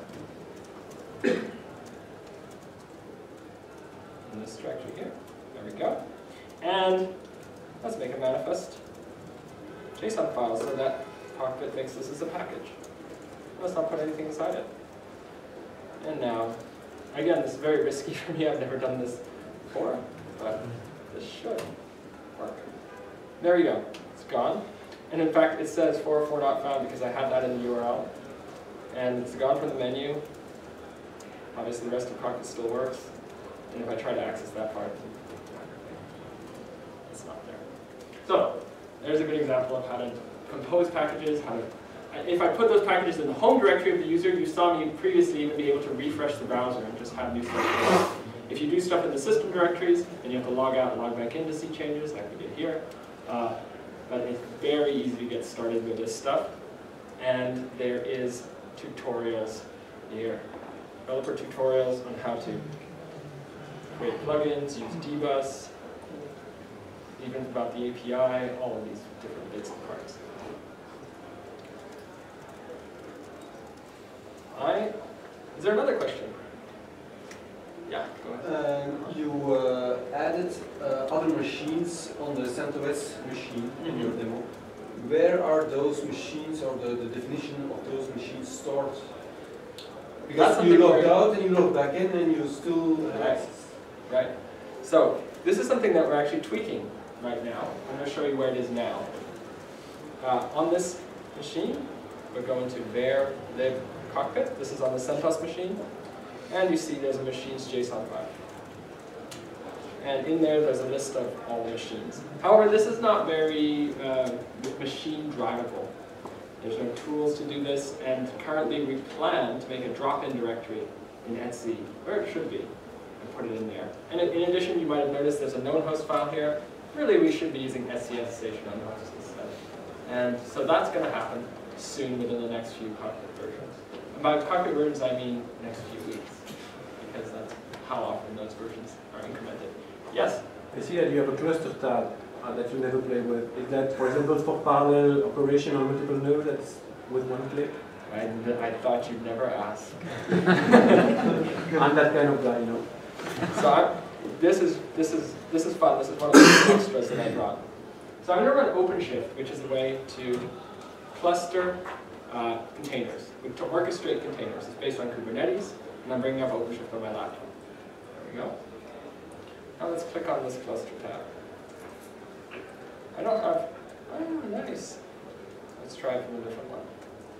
In this directory here. There we go. And let's make a manifest JSON file so that Cockpit makes this as a package. Let's not put anything inside it. And now, again, this is very risky for me. I've never done this before, but this should work. There we go. It's gone. And in fact, it says 404 not found because I had that in the URL. And it's gone from the menu. Obviously, the rest of Cockpit still works. And if I try to access that part, it's not there. So there's a good example of how to compose packages. If I put those packages in the home directory of the user, you saw me previously even be able to refresh the browser and just have new stuff. If you do stuff in the system directories, then you have to log out and log back in to see changes, like we did here. But it's very easy to get started with this stuff. And there is tutorials here. Developer tutorials on how to create plugins, use dbus, even about the API, all of these different bits and parts. Is there another question? Yeah, go ahead. You added other machines on the CentOS machine in your demo. Where are those machines, or the definition of those machines stored? Because you logged out and you logged back in and you still have access. Right. So this is something that we're actually tweaking right now. I'm going to show you where it is now. On this machine, we're going to var lib cockpit. This is on the CentOS machine. And you see there's a machines JSON file. And in there's a list of all the machines. However, this is not very machine drivable. There's no tools to do this, and currently we plan to make a drop-in directory in etc, where it should be, and put it in there. And in addition, you might have noticed there's a known host file here. Really, we should be using SCSH known host instead. And so that's going to happen soon within the next few Cockpit versions. And by Cockpit versions, I mean next few weeks, because that's how often those versions are incremented. Yes? I see that you have a cluster tab that you never play with. Is that, for example, for parallel operation on multiple nodes that's with one click? I thought you'd never ask. I'm that kind of guy, you know. So this is fun. This is one of the extras that I brought. So I'm going to run OpenShift, which is a way to cluster containers, to orchestrate containers. It's based on Kubernetes, and I'm bringing up OpenShift on my laptop. There we go. Now let's click on this cluster tab. I don't have, oh, nice. Let's try it from a different one.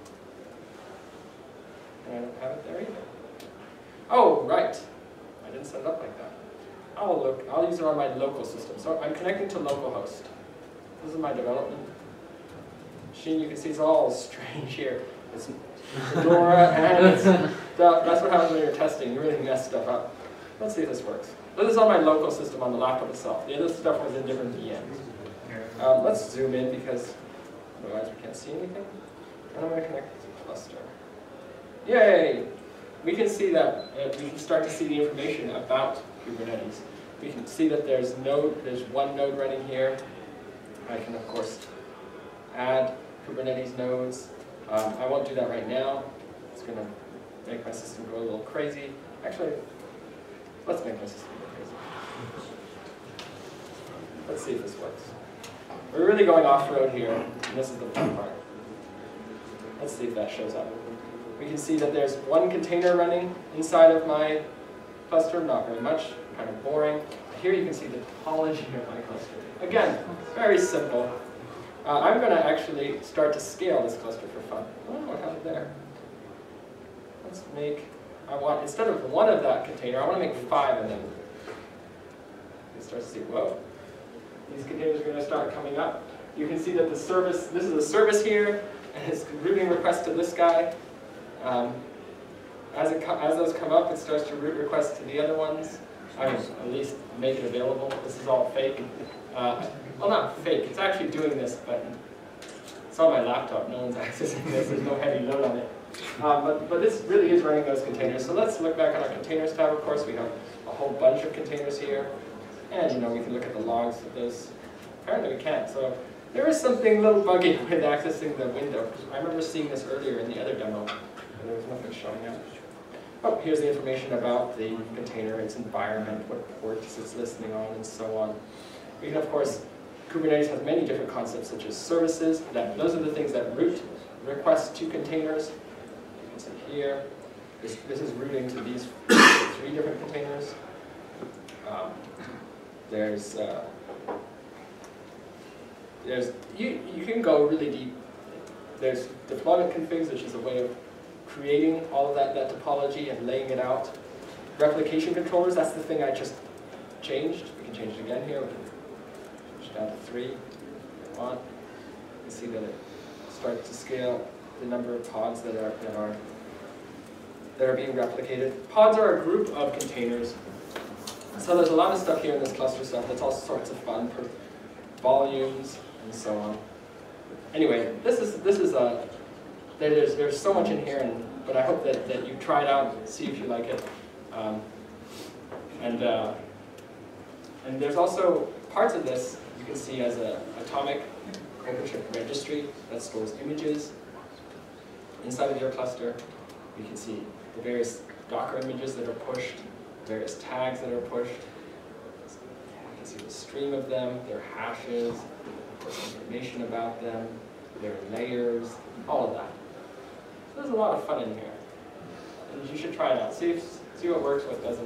And I don't have it there either. Oh, right. I didn't set it up like that. I'll use it on my local system. So I'm connecting to localhost. This is my development machine. You can see it's all strange here. It's Fedora and it's stuff. That's what happens when you're testing. You really mess stuff up. Let's see if this works. This is on my local system on the laptop itself. The other stuff was in different VMs. Let's zoom in because otherwise we can't see anything. And I'm going to connect to the cluster. Yay! We can see that, we can start to see the information about Kubernetes. We can see that there's one node running here. I can, of course, add Kubernetes nodes. I won't do that right now. It's going to make my system go a little crazy. Actually, let's make my system go crazy. Let's see if this works. We're really going off-road here, and this is the fun part. Let's see if that shows up. We can see that there's one container running inside of my cluster, not very much, kind of boring. Here you can see the topology of my cluster. Again, very simple. I'm going to actually start to scale this cluster for fun. Oh, what happened there? Let's make, instead of one of that container, I want to make 5 of them. You start to see, whoa. These containers are going to start coming up. You can see that the service, this is a service here, and it's routing requests to this guy. As those come up, it starts to route requests to the other ones. I mean, at least make it available. This is all fake. Well, not fake. It's actually doing this, but it's on my laptop. No one's accessing this. There's no heavy load on it. But this really is running those containers. So let's look back on our containers tab. Of course, we have a whole bunch of containers here. And we can look at the logs of this. Apparently we can't. So there is something a little buggy with accessing the window. I remember seeing this earlier in the other demo, and there was nothing showing up. Oh, here's the information about the container, its environment, what ports it's listening on, and so on. We can, of course, Kubernetes has many different concepts, such as services. Those are the things that route requests to containers. You can see here. This is routing to these 3 different containers. You can go really deep. There's deployment configs, which is a way of creating all of that topology and laying it out. Replication controllers, that's the thing I just changed. We can change it again here. We can push down to 3 if we want. You can see that it starts to scale the number of pods that are being replicated. Pods are a group of containers. So there's a lot of stuff here in this cluster stuff that's all sorts of fun, volumes and so on. Anyway, there's so much in here, but I hope that you try it out, see if you like it. And there's also parts of this you can see as an atomic OpenShift registry that stores images inside of your cluster. You can see the various Docker images that are pushed, various tags that are pushed. You can see the stream of them, their hashes, of course, information about them, their layers, all of that. So there's a lot of fun in here. And you should try it out. See what works, what doesn't.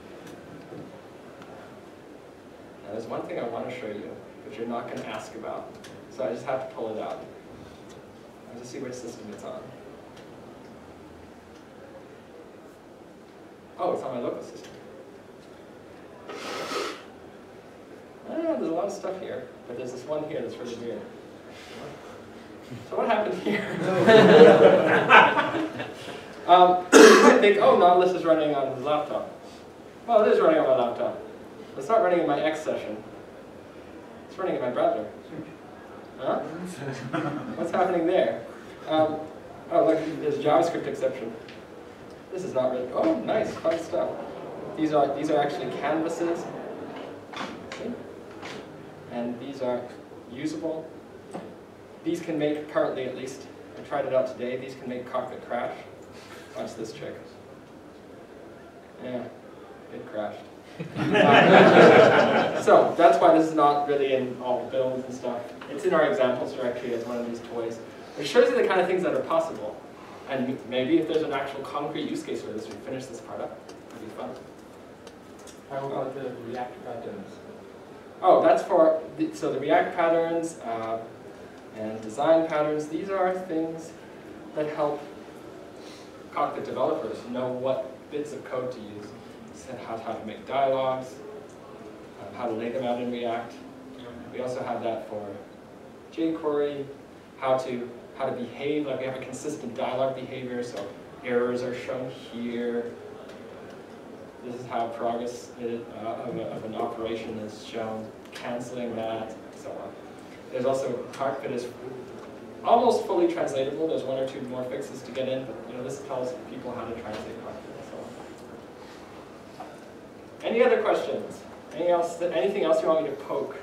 Now there's one thing I want to show you, but you're not going to ask about. So I just have to pull it out. I'll just see which system it's on. Oh, it's on my local system. There's a lot of stuff here, but there's this one here that's really weird. So what happened here? You might think, oh, Nautilus is running on his laptop. Well, it is running on my laptop. It's not running in my X session. It's running in my browser. Huh? What's happening there? Oh, look, there's JavaScript exception. This is not really, oh, nice, fun stuff. These are actually canvases. See? And these are usable. These can make, currently at least, I tried it out today, these can make Cockpit crash. Watch this trick. Yeah, it crashed. So that's why this is not really in all the builds and stuff. It's in our examples directory as one of these toys. It shows you the kind of things that are possible. And maybe if there's an actual concrete use case for this, we finish this part up. It'd be fun. How about the React patterns? Oh, that's for, so the React patterns and design patterns, these are things that help Cockpit developers know what bits of code to use. How to make dialogues, how to lay them out in React. We also have that for jQuery, how to behave. Like we have a consistent dialogue behavior, so errors are shown here. This is how progress of an operation is shown, canceling that, and so on. There's also, Cockpit is almost fully translatable. There's one or two more fixes to get in, but this tells people how to translate Cockpit and so on. Any other questions? Anything else you want me to poke?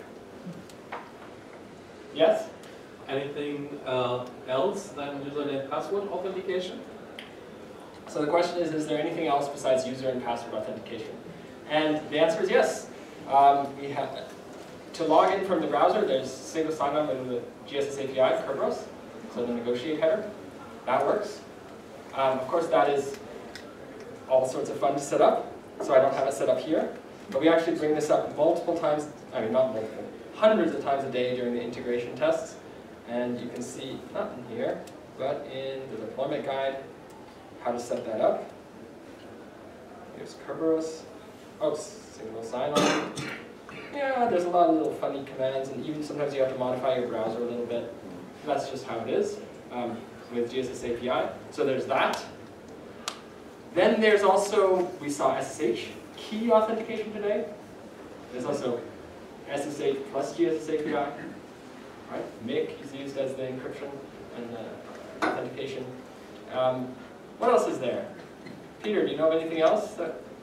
Yes? Anything else than username password authentication? So the question is there anything else besides user and password authentication? And the answer is yes. We have, to log in from the browser, there's single sign-on with the GSS API, Kerberos, so the negotiate header. That works. Of course, that is all sorts of fun to set up, so I don't have it set up here. But we actually bring this up multiple times, I mean not multiple, hundreds of times a day during the integration tests. And you can see, not in here, but in the deployment guide, how to set that up. Here's Kerberos. Oh, single sign-on. Yeah, there's a lot of little funny commands, and even sometimes you have to modify your browser a little bit. That's just how it is with GSS API. So there's that. Then there's also, we saw SSH key authentication today. There's also SSH plus GSS API. Right? MIC is used as the encryption and the authentication. What else is there? Peter, do you know of anything else?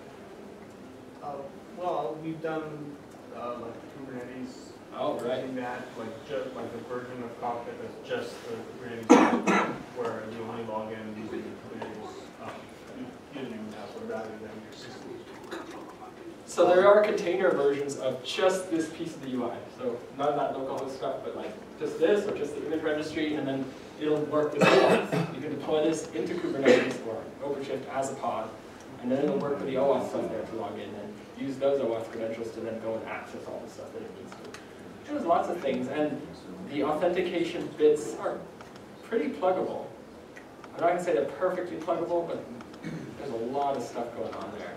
Well, we've done like Kubernetes. Oh, right. Using that, like just like the version of Cockpit that's just the Kubernetes, where you only log in using Kubernetes username and password rather than your system. So there are container versions of just this piece of the UI. So none of that localhost stuff, but like just this or just the image registry, and then it'll work with OAuth. You can deploy this into Kubernetes or OpenShift as a pod, and then it'll work with the OAuth software to log in and use those OAuth credentials to then go and access all the stuff that it needs to. There's lots of things, and the authentication bits are pretty pluggable. I'm not going to say they're perfectly pluggable, but there's a lot of stuff going on there.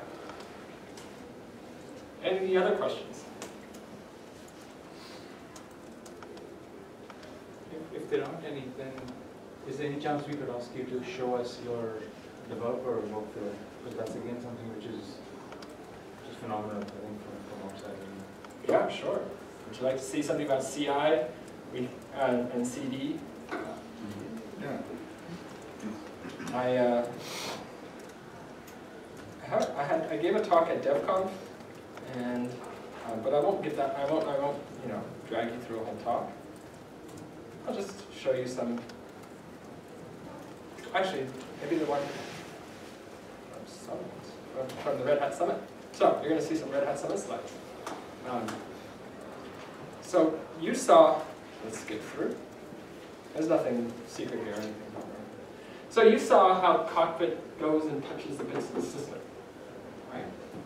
Any other questions? If there aren't any, then is there any chance we could ask you to show us your developer workflow? Because that's again something which is just phenomenal, I think, from our side. Yeah, sure. Would you like to see something about CI and CD? Yeah. I gave a talk at DevConf, and but I won't give that. I won't drag you through a whole talk. I'll just show you some. Actually, maybe the one from the Red Hat Summit. So you're going to see some Red Hat Summit slides. So you saw. Let's skip through. There's nothing secret here or anything. So you saw how Cockpit goes and touches the bits of the system, right?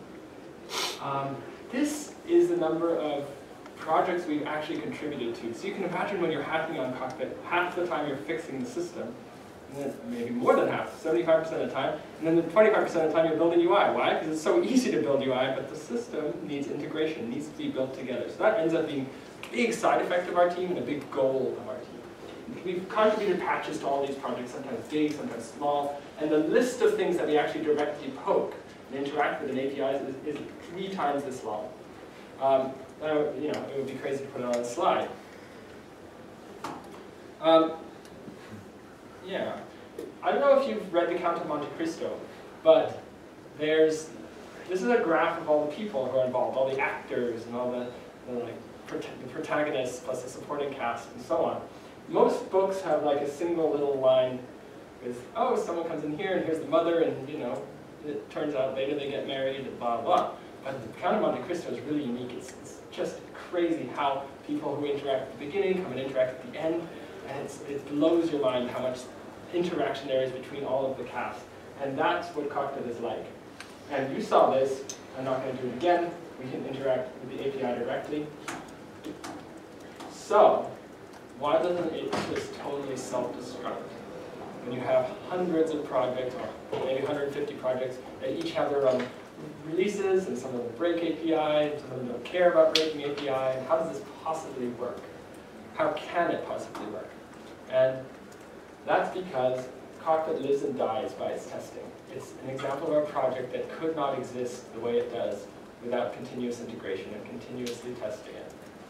This is the number of projects we've actually contributed to. So you can imagine when you're hacking on Cockpit, half the time you're fixing the system, and then maybe more than half, 75% of the time, and then the 25% of the time you're building UI. Why? Because it's so easy to build UI, but the system needs integration, needs to be built together. So that ends up being a big side effect of our team and a big goal of our team. We've contributed patches to all these projects, sometimes big, sometimes small, and the list of things that we actually directly poke and interact with in APIs is 3 times this long. It would be crazy to put it on a slide. Yeah, I don't know if you've read The Count of Monte Cristo, but this is a graph of all the people who are involved, all the actors and all the protagonists plus the supporting cast and so on. Most books have like a single little line with, oh, someone comes in here and here's the mother, and it turns out later they get married and blah, blah. But The Count of Monte Cristo is really unique. It's just crazy how people who interact at the beginning come and interact at the end, and it blows your mind how much interaction there is between all of the cast. And that's what Cockpit is like. And you saw this. I'm not going to do it again. We can interact with the API directly. So, why doesn't it just totally self-destruct? When you have hundreds of projects, or maybe 150 projects, that each have their own releases, and some of them break API, and some of them don't care about breaking API, and how does this possibly work? How can it possibly work? And that's because Cockpit lives and dies by its testing. It's an example of a project that could not exist the way it does without continuous integration and continuously testing it.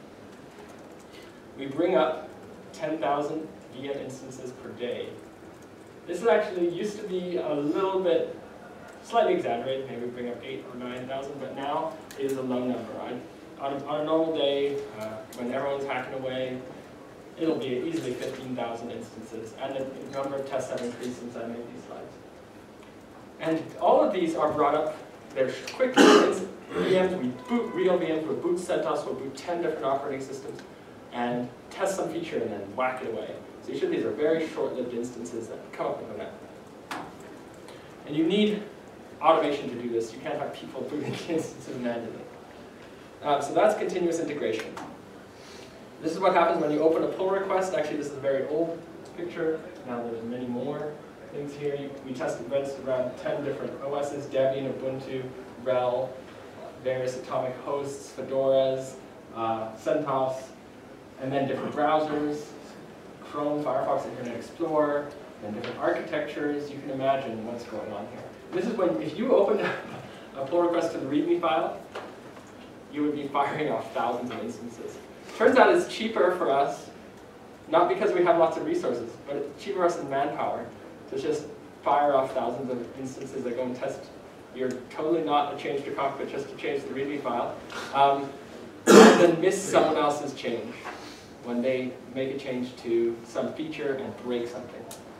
We bring up 10,000 VM instances per day. This is actually used to be a little bit slightly exaggerated, maybe we bring up 8,000 or 9,000, but now it is a low number. On a normal day, when everyone's hacking away, it'll be easily 15,000 instances, and the number of tests have increased since I made these slides. And all of these are brought up, they're quick VMs, we boot real VMs, we'll boot CentOS, we'll boot 10 different operating systems, and test some feature and then whack it away. So each of these are very short-lived instances that come up with an app. And you need automation to do this. You can't have people booting instances manually. So that's continuous integration. This is what happens when you open a pull request. Actually, this is a very old picture. Now there's many more things here. We tested around 10 different OSs, Debian, Ubuntu, RHEL, various atomic hosts, Fedoras, CentOS, and then different browsers, Chrome, Firefox, Internet Explorer, and different architectures. You can imagine what's going on here. This is when, if you opened a pull request to the README file, you would be firing off thousands of instances. Turns out it's cheaper for us, not because we have lots of resources, but it's cheaper for us in manpower to just fire off thousands of instances that go and test. You're totally not a change to Cockpit just to change the README file. And then miss someone else's change when they make a change to some feature and break something.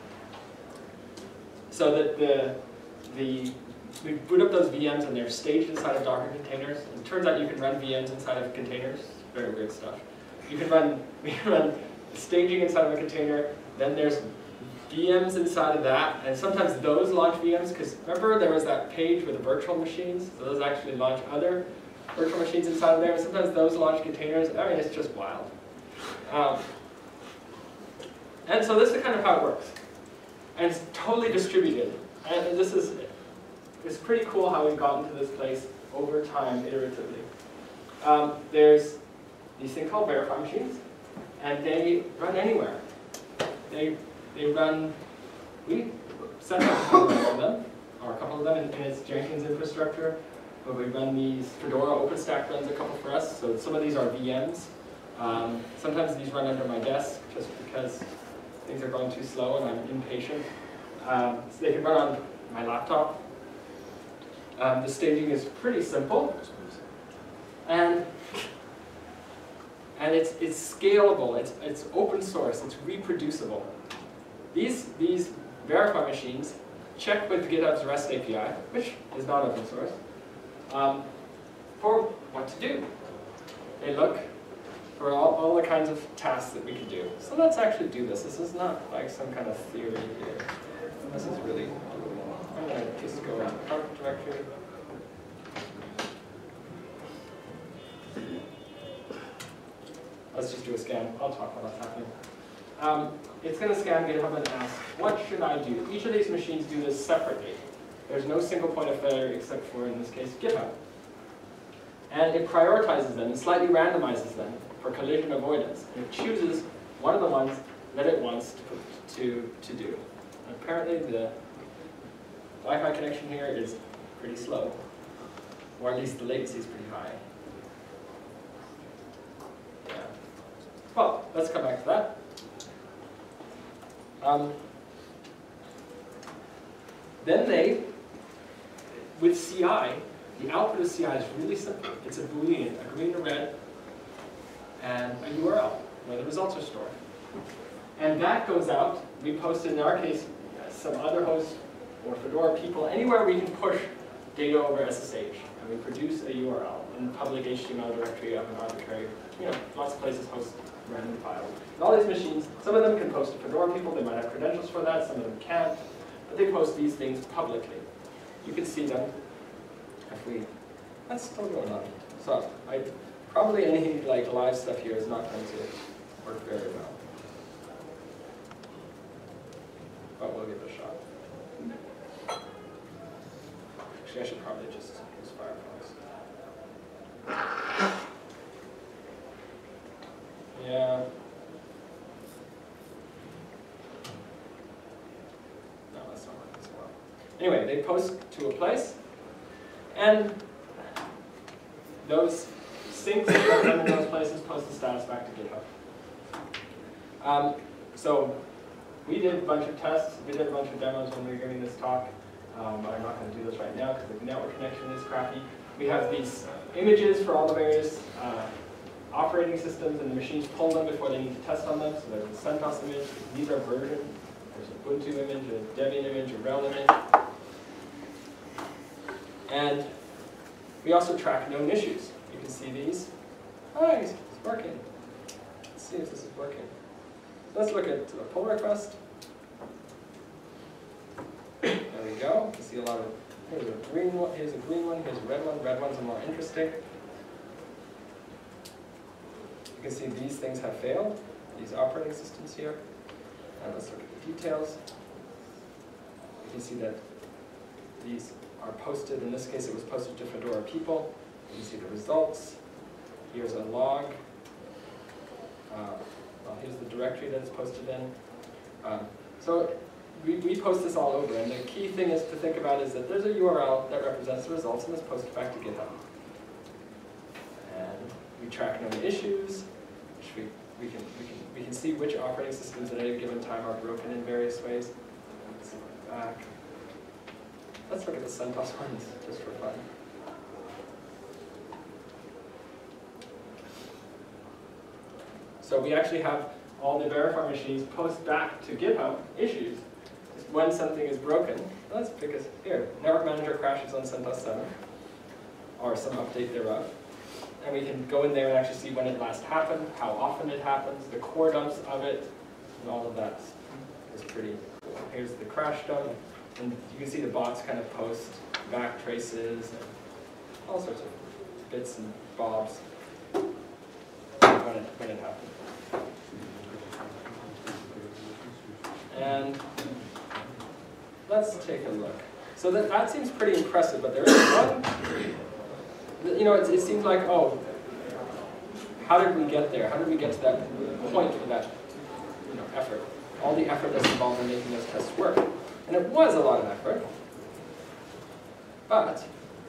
So that we boot up those VMs and they're staged inside of Docker containers. And it turns out you can run VMs inside of containers. Very weird stuff. We can run staging inside of a container. Then there's VMs inside of that, and sometimes those launch VMs. Because remember, there was that page with the virtual machines. So those actually launch other virtual machines inside of there. And sometimes those launch containers. I mean, it's just wild. And so this is kind of how it works. And it's totally distributed. And it's pretty cool how we've gotten to this place over time, iteratively. There's these things called verify machines, and they run anywhere. They run, we set up one of them, or a couple of them in its Jenkins infrastructure, but we run these, Fedora OpenStack runs a couple for us, so some of these are VMs. Sometimes these run under my desk, just because things are going too slow and I'm impatient. So they can run on my laptop. The staging is pretty simple, and it's scalable. It's open source. It's reproducible. These verify machines check with GitHub's REST API, which is not open source, for what to do. They look for all the kinds of tasks that we can do. So let's actually do this. This is not like some kind of theory here. This is really, I'm going to just go in the Cockpit directory. Let's just do a scan. I'll talk about what's happening. It's going to scan GitHub and ask, what should I do? Each of these machines do this separately. There's no single point of failure except for, in this case, GitHub. And it prioritizes them and slightly randomizes them for collision avoidance. And it chooses one of the ones that it wants to do. And apparently the Wi-Fi connection here is pretty slow, or at least the latency is pretty high. Yeah. Well, let's come back to that. Then with CI, the output of CI is really simple. It's a Boolean, a green or red, and a URL where the results are stored. And that goes out. We posted, in our case, some other hosts or Fedora people, anywhere we can push data over SSH. And we produce a URL in the public HTML directory of an arbitrary, lots of places host random files. And all these machines, some of them can post to Fedora people. They might have credentials for that. Some of them can't. But they post these things publicly. You can see them. That's still going on. So probably any live stuff here is not going to work very well. But we'll give it a shot. Actually, I should probably just use Firefox. Yeah. Anyway, they post to a place, and those syncs that run in those places post the status back to GitHub. So we did a bunch of tests, we did a bunch of demos when we were giving this talk. I'm not going to do this right now because the network connection is crappy. We have these images for all the various operating systems, and the machines pull them before they need to test on them. So there's a CentOS image, these are version, there's an Ubuntu image, a Debian image, a RHEL image. And we also track known issues. You can see these. Oh, it's working. Let's see if this is working. Let's look at a pull request. There we go. You can see a lot of, here's a green one, here's a green one, here's a red one. Red ones are more interesting. You can see these things have failed, these operating systems here. And let's look at the details. You can see that these are posted. In this case, it was posted to Fedora people. You can see the results. Here's a log. Well, here's the directory that it's posted in. So we post this all over, and the key thing is to think about is that there's a URL that represents the results, and it's posted back to GitHub. And we track known issues, which we can see which operating systems at any given time are broken in various ways. Let's look back. Let's look at the CentOS ones, just for fun. So we actually have all the verifier machines post back to GitHub issues when something is broken. Let's pick a, here, network manager crashes on CentOS 7, or some update thereof. And we can go in there and actually see when it last happened, how often it happens, the core dumps of it, and all of that is pretty cool. Here's the crash dump, and you can see the bots kind of post back traces and all sorts of bits and bobs when it happened. And let's take a look. So that seems pretty impressive, but there is one, it seems like, oh, how did we get there? How did we get to that point with that effort? All the effort that's involved in making those tests work. And it was a lot of effort, but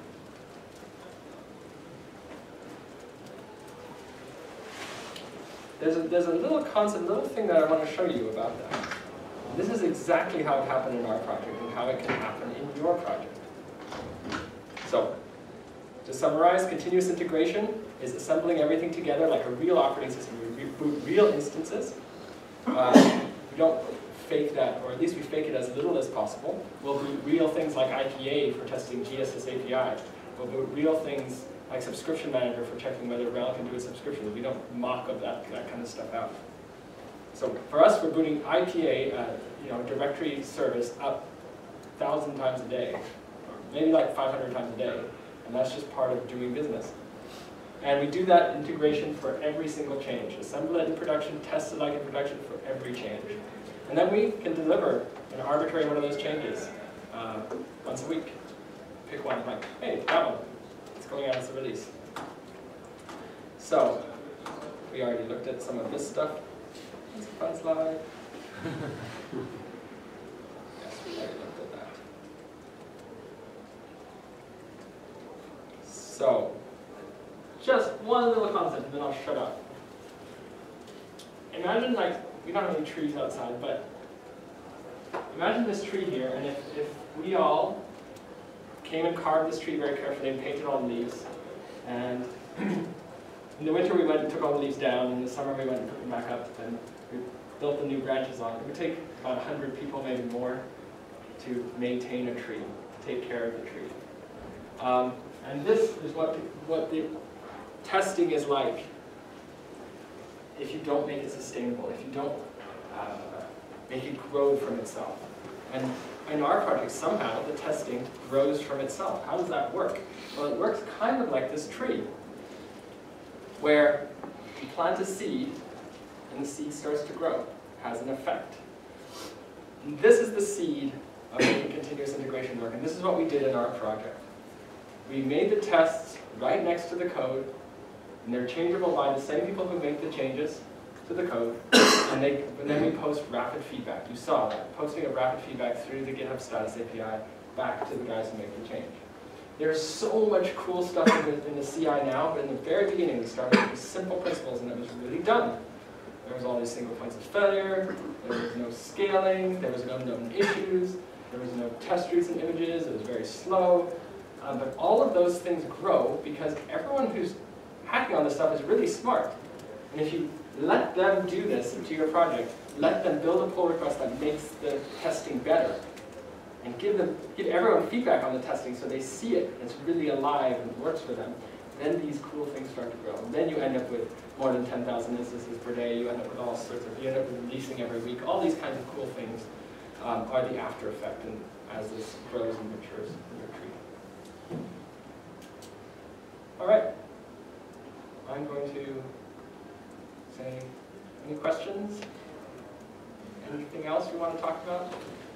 there's a little concept, little thing that I want to show you about that. This is exactly how it happened in our project and how it can happen in your project. So, to summarize, continuous integration is assembling everything together like a real operating system. We boot real instances. We don't fake that, or at least we fake it as little as possible. We'll boot real things like IPA for testing GSS API. We'll boot real things like Subscription Manager for checking whether RHEL can do a subscription. We don't mock of that kind of stuff out. So for us, we're booting IPA, directory service up 1,000 times a day, or maybe like 500 times a day, and that's just part of doing business. And we do that integration for every single change. Assemble it in production, test it like in production for every change. And then we can deliver an arbitrary one of those changes once a week. Pick one, like, hey, that one, it's going out as a release. So, we already looked at some of this stuff. It's a fun slide. Yes, we already looked at that. So, just one little concept, and then I'll shut up. Imagine, we don't have any trees outside, but imagine this tree here, and if we all came and carved this tree very carefully and painted all the leaves, and in the winter we went and took all the leaves down, and in the summer we went and put them back up, and we built the new branches on. It would take about 100 people, maybe more, to maintain a tree, to take care of the tree. And this is what the testing is like if you don't make it sustainable, if you don't make it grow from itself. And in our project, somehow, the testing grows from itself. How does that work? Well, it works kind of like this tree, where you plant a seed, and the seed starts to grow, has an effect. And this is the seed of making continuous integration work, and this is what we did in our project. We made the tests right next to the code, and they're changeable by the same people who make the changes to the code, and then we post rapid feedback. You saw that, posting of rapid feedback through the GitHub Status API back to the guys who make the change. There's so much cool stuff in the CI now, but in the very beginning we started with simple principles and it was really dumb. There was all these single points of failure, there was no scaling, there was no known issues, there was no test recent images, it was very slow. But all of those things grow because everyone who's hacking on this stuff is really smart. And if you let them do this into your project, let them build a pull request that makes the testing better, and give everyone feedback on the testing so they see it, it's really alive and works for them, then these cool things start to grow. And then you end up with more than 10,000 instances per day, you end up with all sorts of, you end up releasing every week, all these kinds of cool things are the after effect and as this grows and matures in your tree. All right, I'm going to say, any questions? Anything else you want to talk about?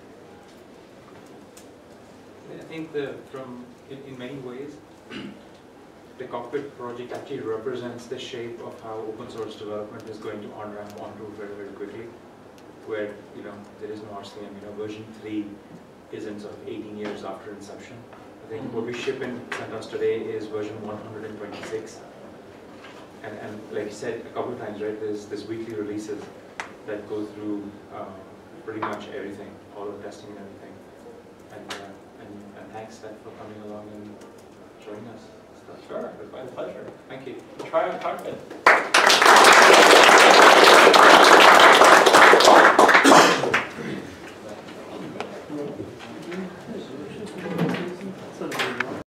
I think in many ways, the Cockpit project actually represents the shape of how open source development is going to on-ramp onto very, very quickly, where there is no RCM. Version 3 isn't sort of 18 years after inception. I think what we ship in CentOS today is version 126. And like you said a couple of times, right, there's weekly releases that go through pretty much everything, all of testing and everything. And thanks, Stef, for coming along and showing us stuff. Sure, it was my pleasure. Thank you. Try out Cockpit.